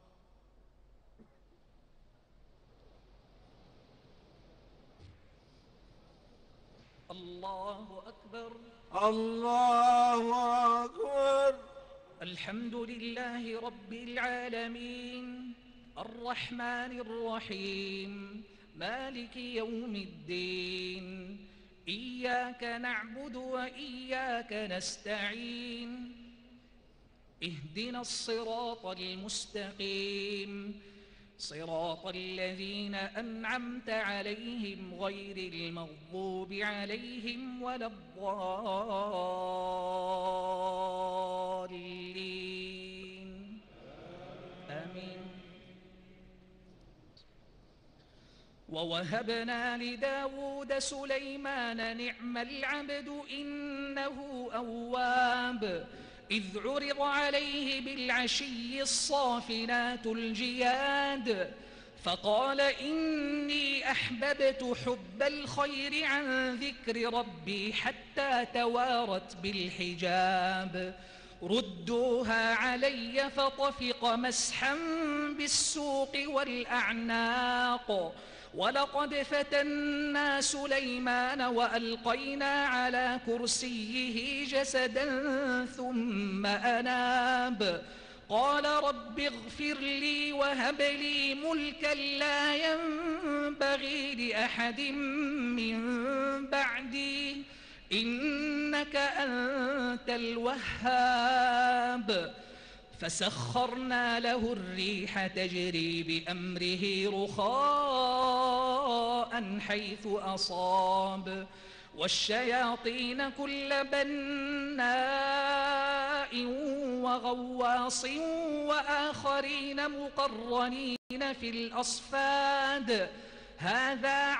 الله أكبر. الله أكبر. الحمد لله رب العالمين الرحمن الرحيم مالك يوم الدين إياك نعبد وإياك نستعين اهدنا الصراط المستقيم صراط الذين أنعمت عليهم غير المغضوب عليهم ولا الضالين آمين. ووهبنا لداود سليمان نعم العبد إنه أواب إذ عرض عليه بالعشي الصافنات الجياد فقال إني أحببت حب الخير عن ذكر ربي حتى توارت بالحجاب ردوها علي فطفق مسحا بالسوق والأعناق ولقد فتنا سليمان وألقينا على كرسيه جسدا ثم أناب قال رب اغفر لي وهب لي ملكا لا ينبغي لأحد من بعدي إنك أنت الوهاب فسخرنا له الريح تجري بأمره رخاء حيث أصاب والشياطين كل بناء وغواص وآخرين مقرنين في الأصفاد هذا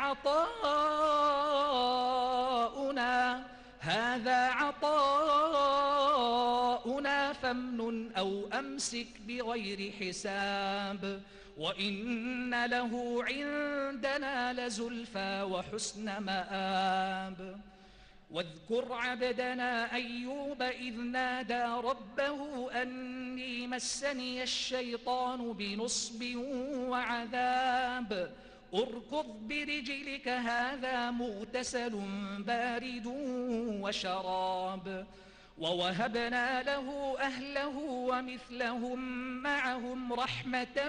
عطاؤنا فامنن أو أمسك بغير حساب وإن له عندنا لزلفى وحسن مآب واذكر عبدنا أيوب إذ نادى ربه أني مسني الشيطان بنصب وعذاب اركض برجلك هذا مغتسل بارد وشراب ووهبنا له أهله ومثلهم معهم رحمة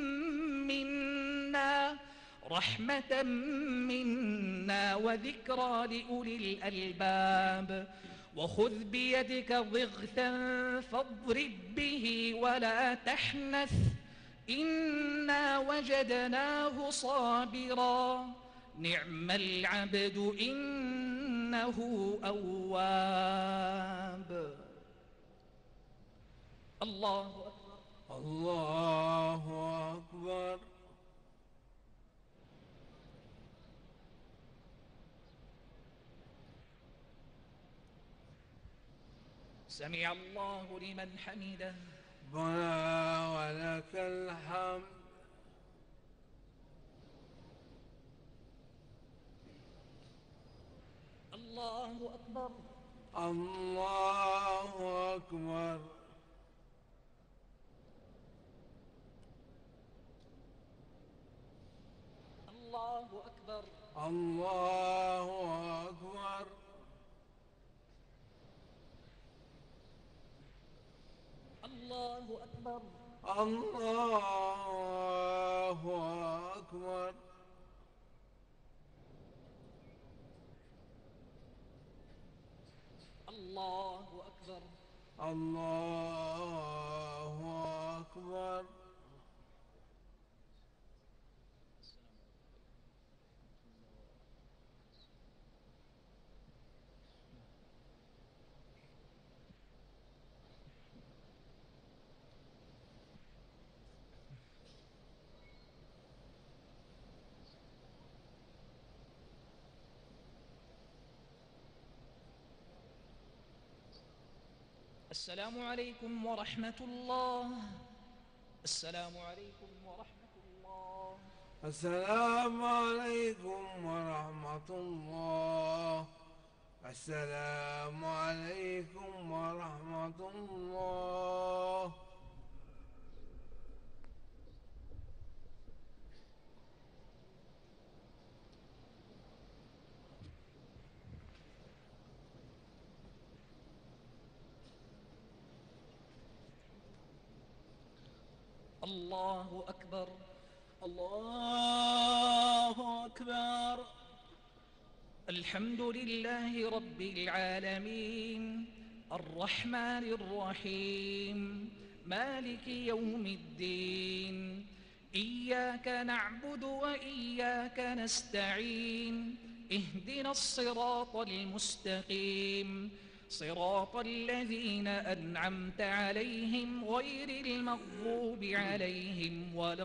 منا وذكرى لأولي الألباب وخذ بيدك ضغثا فاضرب به ولا تحنث إنا وجدناه صابرا نعم العبد إنه أواب. الله أكبر. الله أكبر. سمع الله لمن حمده ربنا ولك الحمد. الله أكبر. الله أكبر. الله أكبر. الله أكبر. الله أكبر. الله أكبر. الله أكبر. الله أكبر. السلام عليكم ورحمة الله السلام عليكم ورحمة الله. السلام عليكم ورحمة الله. السلام عليكم ورحمة الله. الله أكبر. الله أكبر. الحمد لله رب العالمين الرحمن الرحيم مالك يوم الدين. إياك نعبد وإياك نستعين. اهدنا الصراط المستقيم صراط الذين أنعمت عليهم غير المغضوب عليهم ولا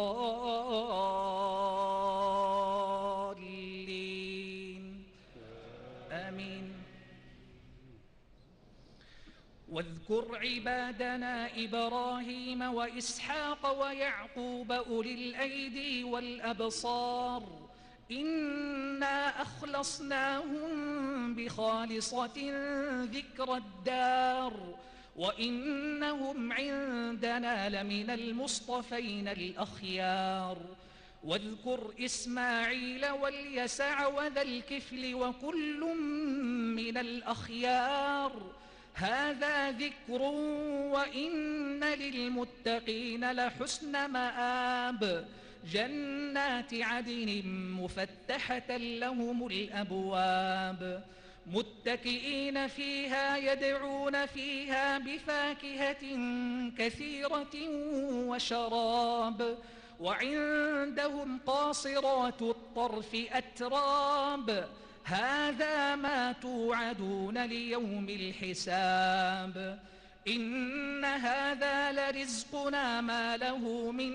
الضالين آمين. واذكر عبادنا إبراهيم وإسحاق ويعقوب أولي الأيدي والأبصار إنا أخلصناهم بخالصة ذكر الدار وإنهم عندنا لمن المصطفين الأخيار. واذكر إسماعيل واليسع وذا الكفل وكل من الأخيار. هذا ذكر وإن للمتقين لحسن مآب. جنات عدن مفتحة لهم الأبواب متكئين فيها يدعون فيها بفاكهة كثيرة وشراب. وعندهم قاصرات الطرف أتراب. هذا ما توعدون ليوم الحساب. إن هذا لرزقنا ما له من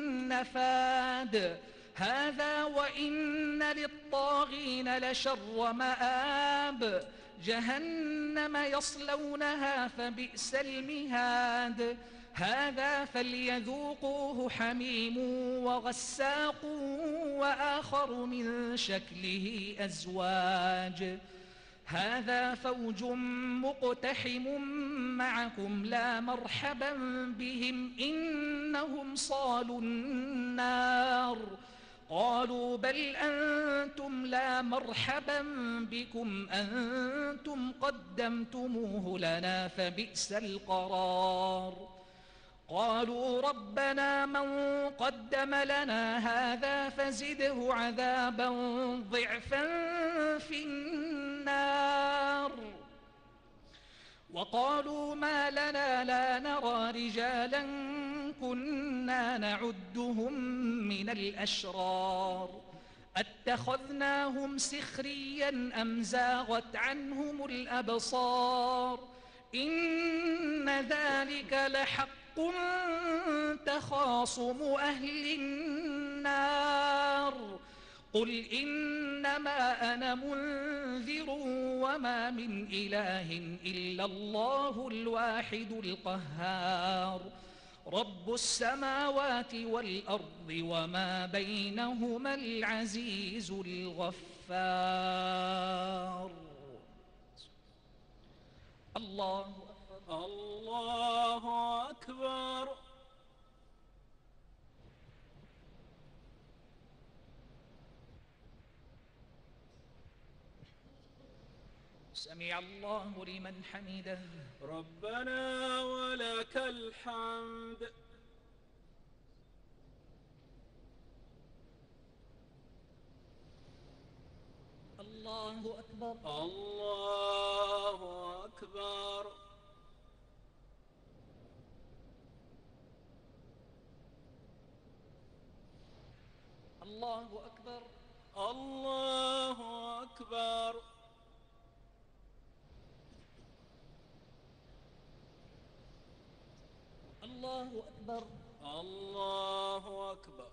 نفاد. هذا وإن للطاغين لشر مآب. جهنم يصلونها فبئس المهاد. هذا فليذوقوه حميم وغساق وآخر من شكله أزواج. هذا فوج مقتحم معكم لا مرحبا بهم إنهم صالوا النار. قالوا بل أنتم لا مرحبا بكم أنتم قدمتموه لنا فبئس القرار. قالوا ربنا من قدم لنا هذا فزده عذابا ضعفا في النار. وقالوا ما لنا لا نرى رجالا كنا نعدهم من الأشرار أتخذناهم سخريا أم زاغت عنهم الأبصار. إن ذلك لحق تخاصم أهل النار. قل إنما أنا منذر وما من إله إلا الله الواحد القهار. رب السماوات والأرض وما بينهما العزيز الغفار. الله أكبر. الله أكبر. سمع الله لمن حمده. ربنا ولك الحمد. الله أكبر. الله أكبر. الله أكبر. الله أكبر. الله أكبر. الله أكبر.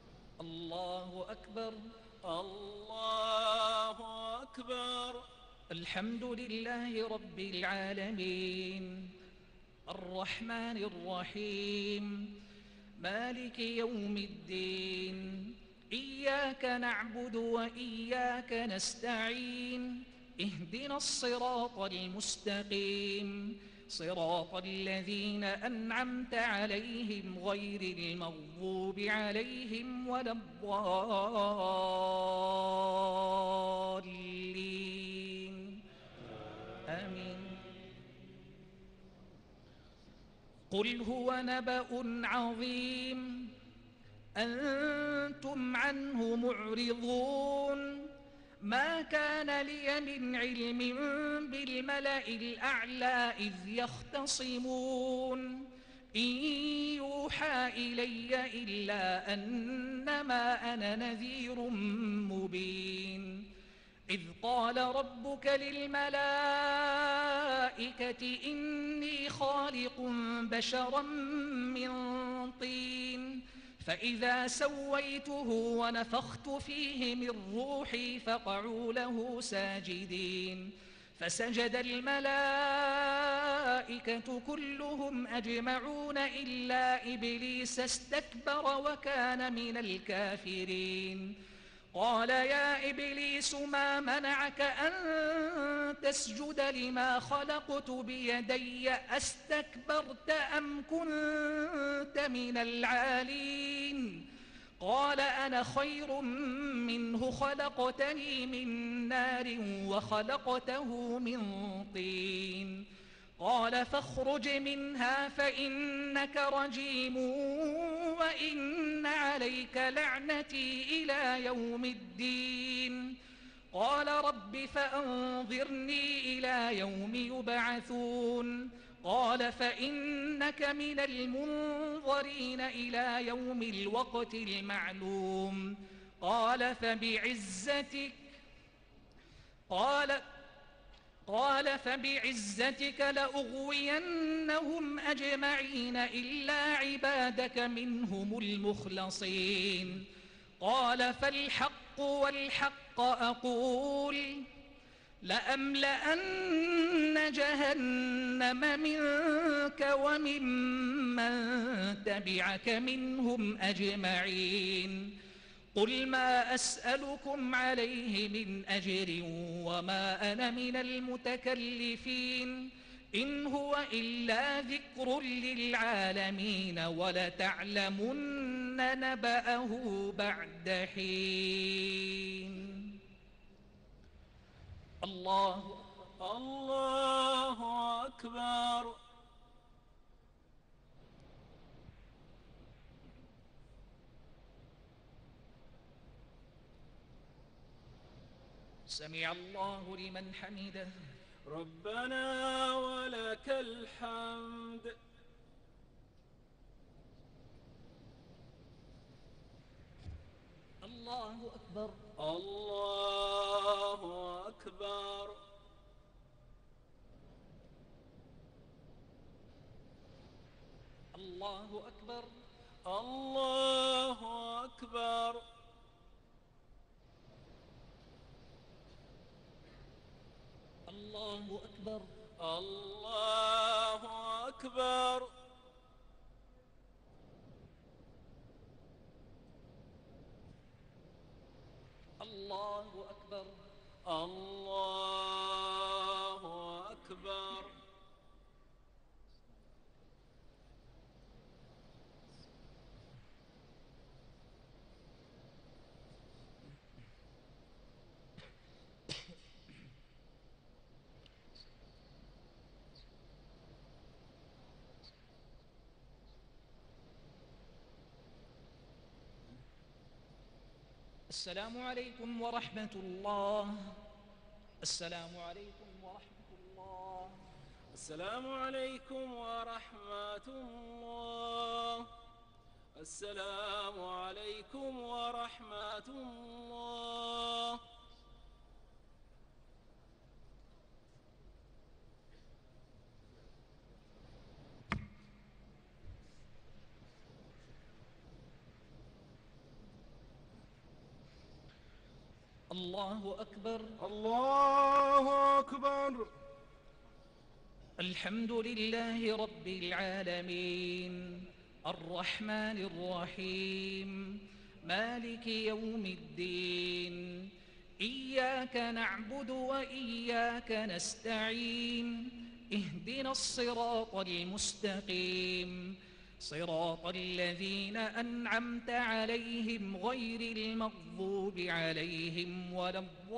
الله أكبر. الله أكبر. الحمد لله رب العالمين الرحمن الرحيم مالك يوم الدين إياك نعبد وإياك نستعين اهدنا الصراط المستقيم صراط الذين أنعمت عليهم غير المغضوب عليهم ولا الضالين آمين. قل هو نبأ عظيم أنتم عنه معرضون ما كان لي من علم بالملأ الأعلى إذ يختصمون إن يوحى إلي إلا أنما أنا نذير مبين إذ قال ربك للملائكة إني خالق بشرا من طين فإذا سويته ونفخت فيه من روحي فقعوا له ساجدين فسجد الملائكة كلهم أجمعون إلا إبليس استكبر وكان من الكافرين قال يا إبليس ما منعك أن تسجد لما خلقت بيدي أستكبرت أم كنت من العالين قال أنا خير منه خلقتني من نار وخلقته من طين قال فاخرج منها فإنك رجيم وإن عليك لعنتي إلى يوم الدين قال رب فأنظرني إلى يوم يبعثون قال فإنك من المنظرين إلى يوم الوقت المعلوم قال فبعزتك لأغوينهم أجمعين إلا عبادك منهم المخلصين قال فالحق والحق أقول لأملأن جهنم منك وممن تبعك منهم أجمعين قل ما أسألكم عليه من أجر وما أنا من المتكلفين إن هو إلا ذكر للعالمين ولتعلمن نبأه بعد حين. الله أكبر. سمع الله لمن حمده. ربنا ولك الحمد. الله أكبر. الله أكبر. الله أكبر. الله أكبر. الله أكبر. الله أكبر. الله أكبر. الله أكبر. السلام عليكم ورحمة الله. السلام عليكم ورحمة الله. السلام عليكم ورحمة الله. السلام عليكم ورحمة الله. الله أكبر. الله أكبر. الحمد لله رب العالمين الرحمن الرحيم مالك يوم الدين إياك نعبد وإياك نستعين اهدنا الصراط المستقيم صراط الذين أنعمت عليهم غير المغضوب عليهم ولا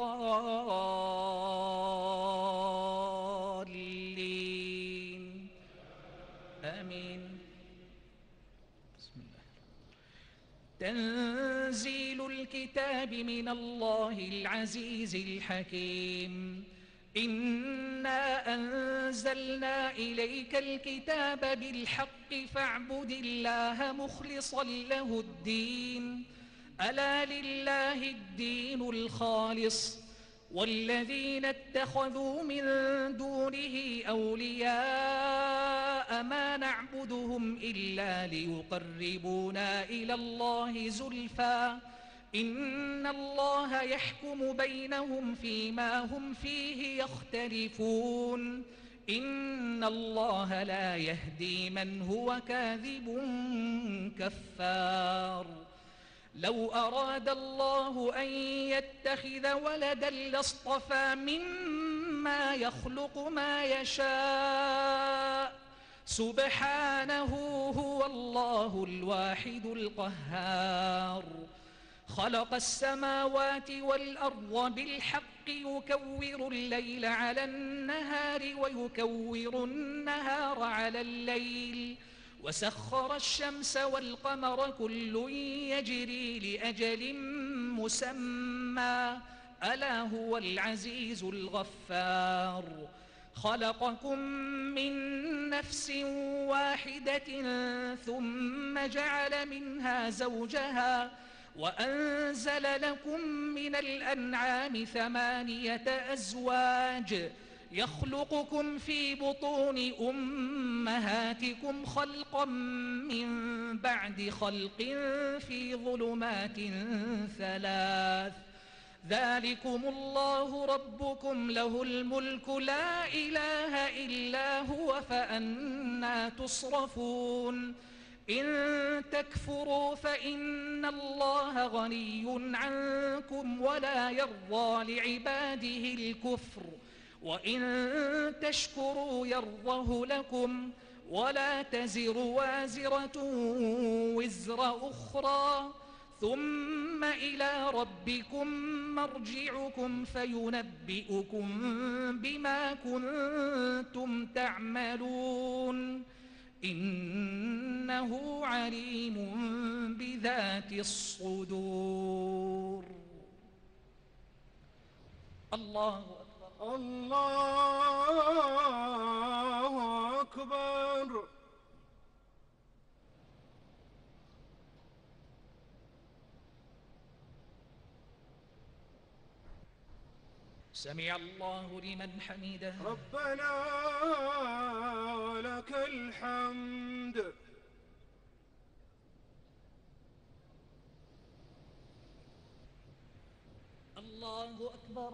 الضالين آمين. بسم الله. تنزيل الكتاب من الله العزيز الحكيم إنا أنزلنا إليك الكتاب بالحق فاعبد الله مخلصا له الدين ألا لله الدين الخالص والذين اتخذوا من دونه أولياء ما نعبدهم إلا ليقربونا إلى الله زلفى إن الله يحكم بينهم فيما هم فيه يختلفون إن الله لا يهدي من هو كاذب كفار. لو أراد الله أن يتخذ ولدا لاصطفى مما يخلق ما يشاء سبحانه هو الله الواحد القهار. خلق السماوات والأرض بالحق يكور الليل على النهار ويكور النهار على الليل وسخر الشمس والقمر كل يجري لأجل مسمى ألا هو العزيز الغفار. خلقكم من نفس واحدة ثم جعل منها زوجها وأنزل لكم من الأنعام 8 أزواج يخلقكم في بطون أمهاتكم خلقا من بعد خلق في ظلمات 3 ذلكم الله ربكم له الملك لا إله إلا هو فأنى تصرفون. إن تكفروا فإن الله غني عنكم ولا يرضى لعباده الكفر وإن تشكروا يرضه لكم ولا تزر وازرة وزر أخرى ثم إلى ربكم مرجعكم فينبئكم بما كنتم تعملون إنه عليم بذات الصدور. الله أكبر. الله أكبر. سمع الله لمن حمده. ربنا لك الحمد. الله أكبر.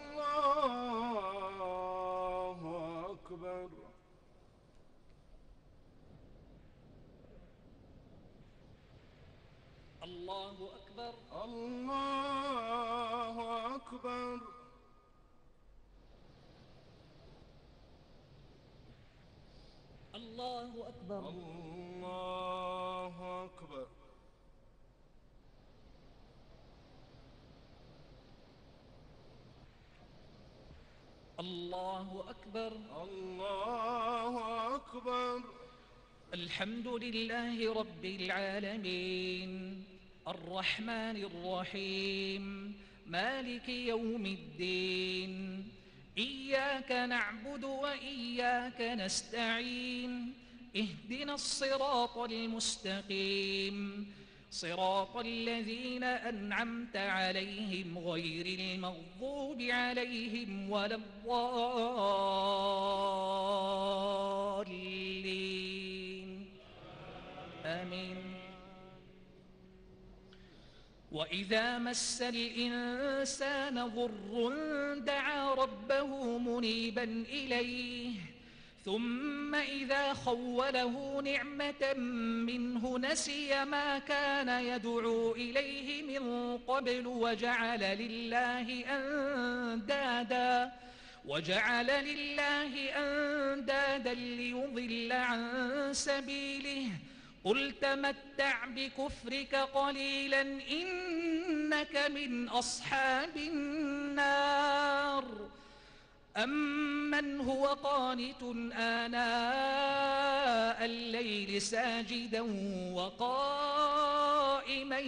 الله أكبر. الله أكبر. الله أكبر. الله أكبر. الله أكبر. الله أكبر. الله أكبر. الحمد لله رب العالمين الرحمن الرحيم مالك يوم الدين إياك نعبد وإياك نستعين اهدنا الصراط المستقيم صراط الذين أنعمت عليهم غير المغضوب عليهم ولا الضالين آمين. وإذا مس الإنسان ضر دعا ربه منيبا إليه ثم إذا خوله نعمة منه نسي ما كان يدعو إليه من قبل وجعل لله أندادا ليضل عن سبيله قل تمتع بكفرك قليلا إنك من أصحاب النار أمن هو قانت آناء الليل ساجدا وقائما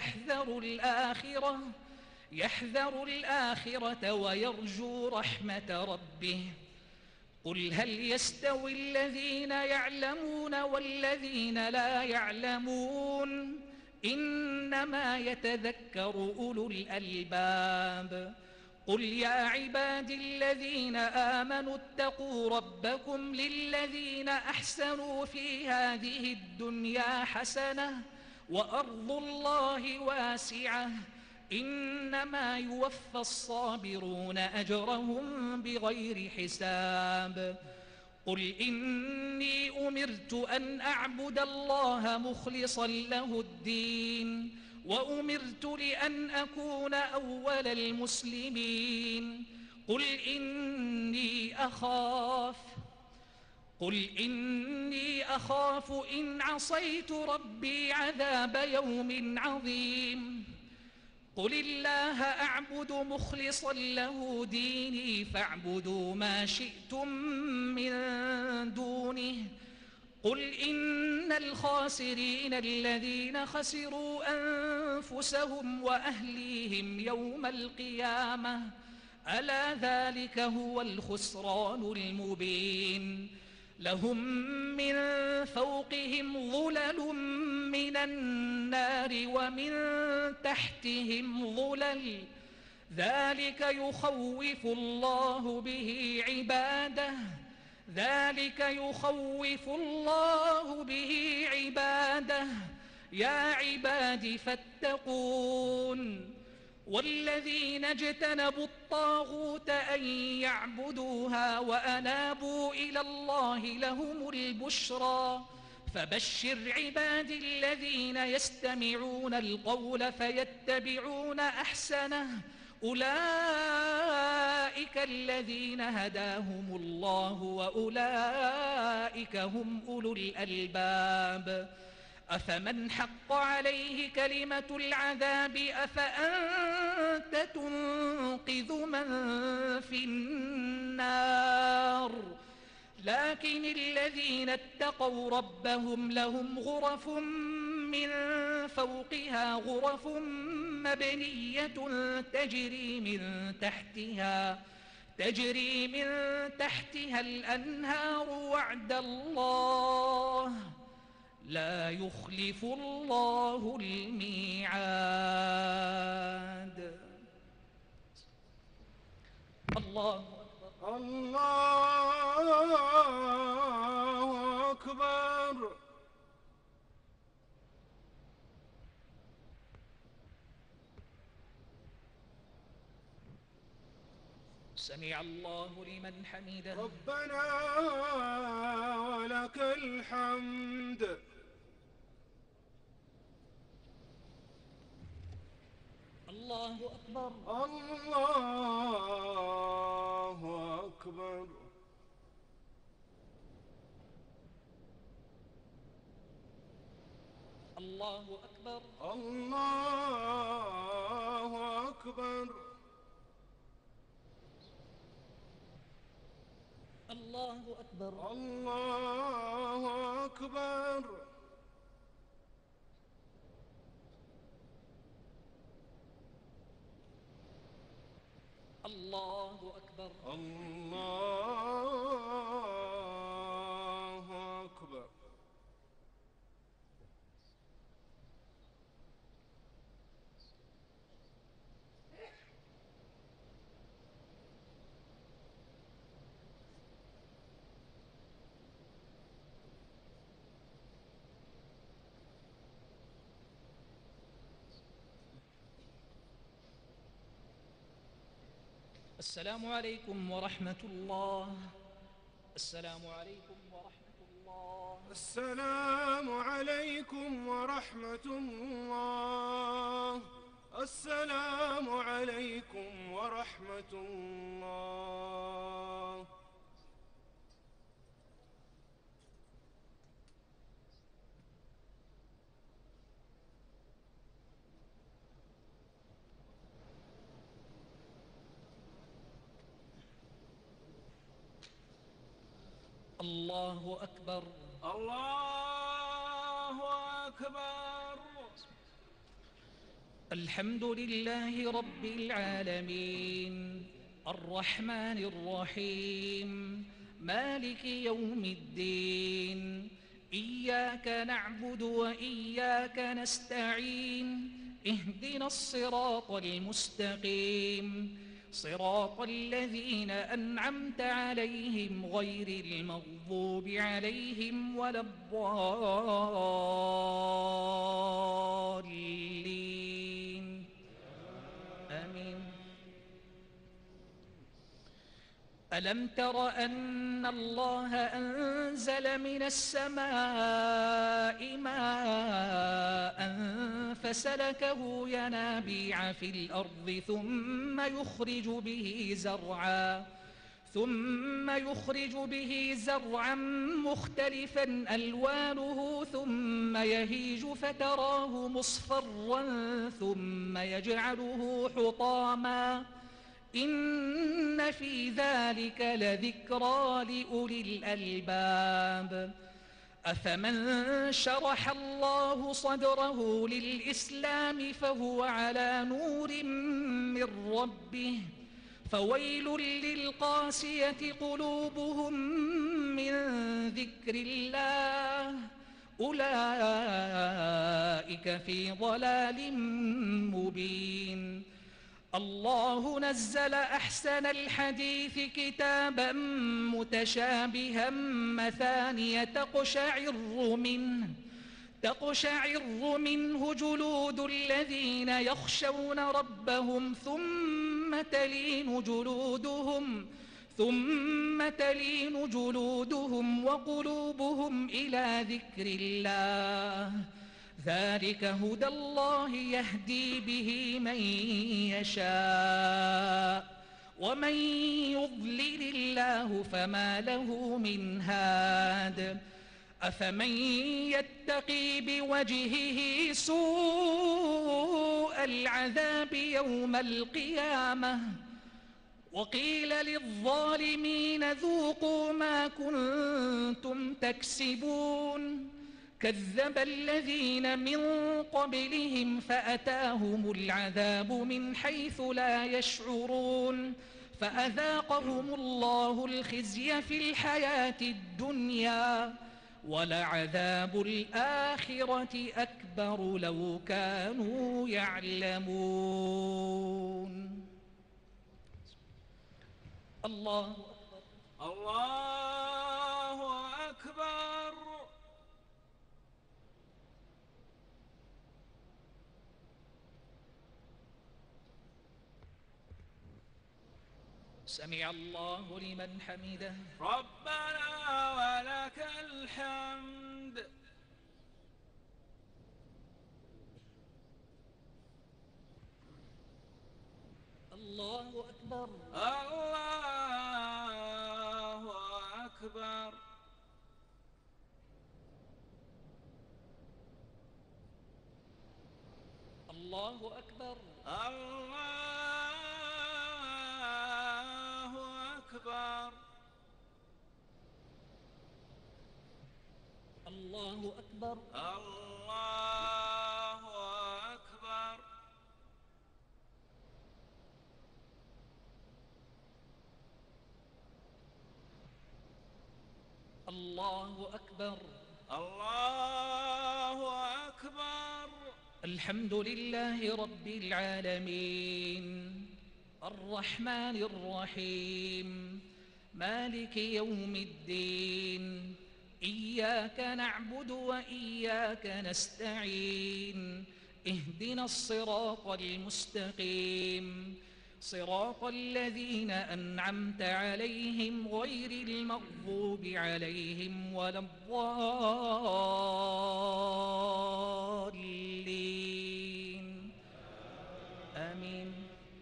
يحذر الآخرة ويرجو رحمة ربه قل هل يستوي الذين يعلمون والذين لا يعلمون إنما يتذكر أولو الألباب قل يا عبادي الذين آمنوا اتقوا ربكم للذين أحسنوا في هذه الدنيا حسنة وأرض الله واسعة إنما يوفى الصابرون أجرهم بغير حساب قل إني أمرت أن أعبد الله مخلصا له الدين وأمرت لأن أكون أول المسلمين قل إني أخاف إن عصيت ربي عذاب يوم عظيم قل الله أعبد مخلصا له ديني فاعبدوا ما شئتم من دونه قل إن الخاسرين الذين خسروا أنفسهم وأهليهم يوم القيامة ألا ذلك هو الخسران المبين لهم من فوقهم ظلل من النار ومن تحتهم ظلل ذلك يخوف الله به عباده يا عباد فاتقون والذين اجتنبوا الطاغوت أن يعبدوها وأنابوا إلى الله لهم البشرى فبشر عبادي الذين يستمعون القول فيتبعون أحسنه أولئك الذين هداهم الله وأولئك هم أولو الألباب أفمن حق عليه كلمة العذاب أفأنت تنقذ من في النار لكن الذين اتقوا ربهم لهم غرف من فوقها غرف مبنية تجري من تحتها الأنهار وعد الله لا يخلف الله الميعاد الله أكبر سمع الله لمن حمده ربنا ولك الحمد الله أكبر الله أكبر الله أكبر الله أكبر الله أكبر الله أكبر الله أكبر الله أكبر السلام عليكم ورحمة الله. السلام عليكم ورحمة الله. السلام عليكم ورحمة الله. السلام عليكم ورحمة الله. الله أكبر. الله أكبر. الحمد لله رب العالمين الرحمن الرحيم مالك يوم الدين إياك نعبد وإياك نستعين اهدنا الصراط المستقيم صراط الذين أنعمت عليهم غير المغضوب عليهم ولا الضالين آمين. ألم تر أن الله أنزل من السماء ماء فسلكه ينابيع في الأرض ثم يخرج به زرعا مختلفا ألوانه ثم يهيج فتراه مصفرا ثم يجعله حطاما إن في ذلك لذكرى لأولي الألباب. أفمن شرح الله صدره للإسلام فهو على نور من ربه فويل للقاسية قلوبهم من ذكر الله أولئك في ضلال مبين. الله نزل أحسن الحديث كتابا متشابها مثانية تقشعر منه جلود الذين يخشون ربهم ثم تلين جلودهم وقلوبهم إلى ذكر الله ذلك هدى الله يهدي به من يشاء ومن يضلل الله فما له من هاد. أفمن يتقي بوجهه سوء العذاب يوم القيامة وقيل للظالمين ذوقوا ما كنتم تكسبون كذب الذين من قبلهم فأتاهم العذاب من حيث لا يشعرون فأذاقهم الله الخزي في الحياة الدنيا ولعذاب الآخرة أكبر لو كانوا يعلمون. الله أكبر. الله أكبر. سمع الله لمن حمده. ربنا ولك الحمد. الله أكبر. الله أكبر. الله أكبر. الله أكبر. الله أكبر. الله أكبر. الله أكبر. الله أكبر. الحمد لله رب العالمين الرحمن الرحيم مالك يوم الدين إياك نعبد وإياك نستعين اهدنا الصراط المستقيم صراط الذين أنعمت عليهم غير المغضوب عليهم ولا الضالين آمين.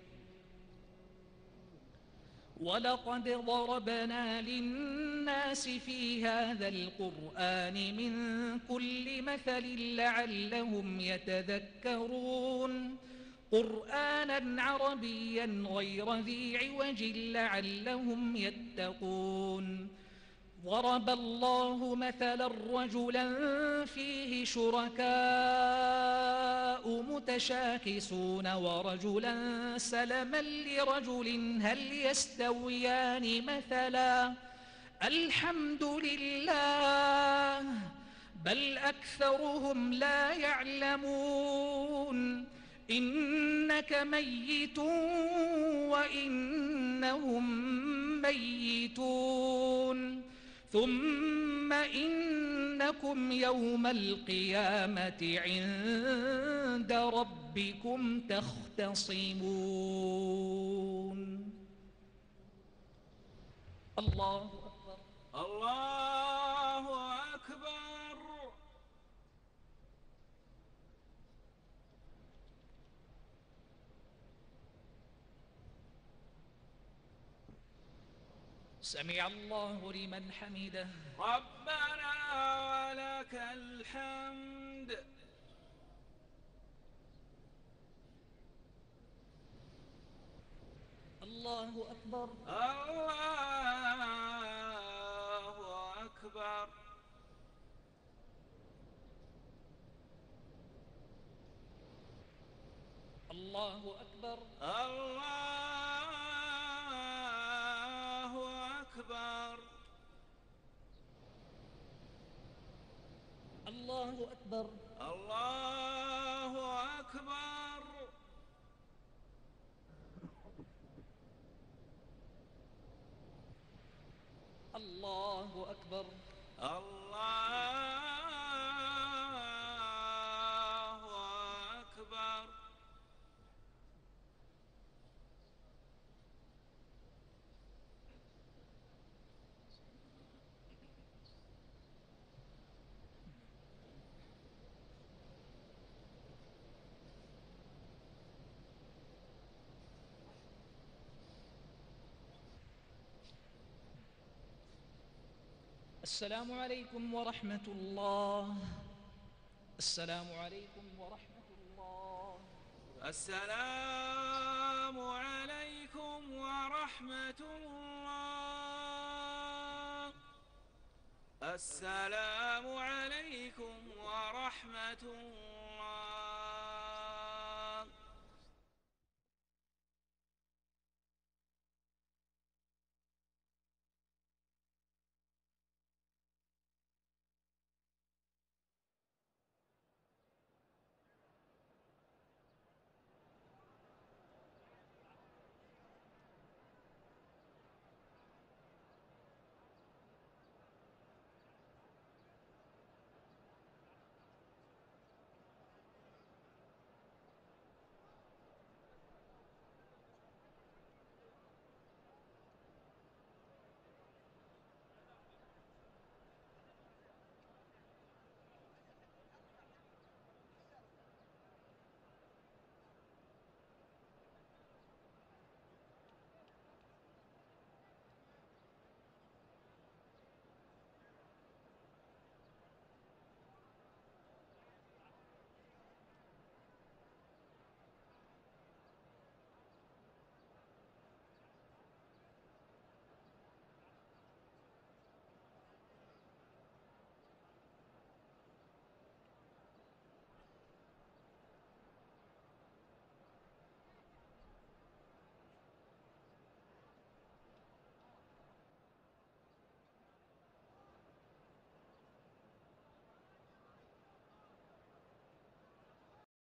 ولقد ضربنا للناس في هذا القرآن من كل مثل لعلهم يتذكرون قرآنا عربيا غير ذي عوج لعلهم يتقون. ضرب الله مثلا رجلا فيه شركاء متشاكسون ورجلا سلما لرجل هل يستويان مثلا الحمد لله بل أكثرهم لا يعلمون. إنك ميت وإنهم ميتون ثم إنكم يوم القيامة عند ربكم تختصمون. الله أكبر. الله أكبر. سمع الله لمن حمده. ربنا ولك الحمد. الله أكبر. الله أكبر. الله أكبر. الله أكبر. الله أكبر. الله أكبر. الله أكبر. الله أكبر. السلام عليكم ورحمة الله. السلام عليكم ورحمة الله. السلام عليكم ورحمة الله. السلام عليكم ورحمة الله.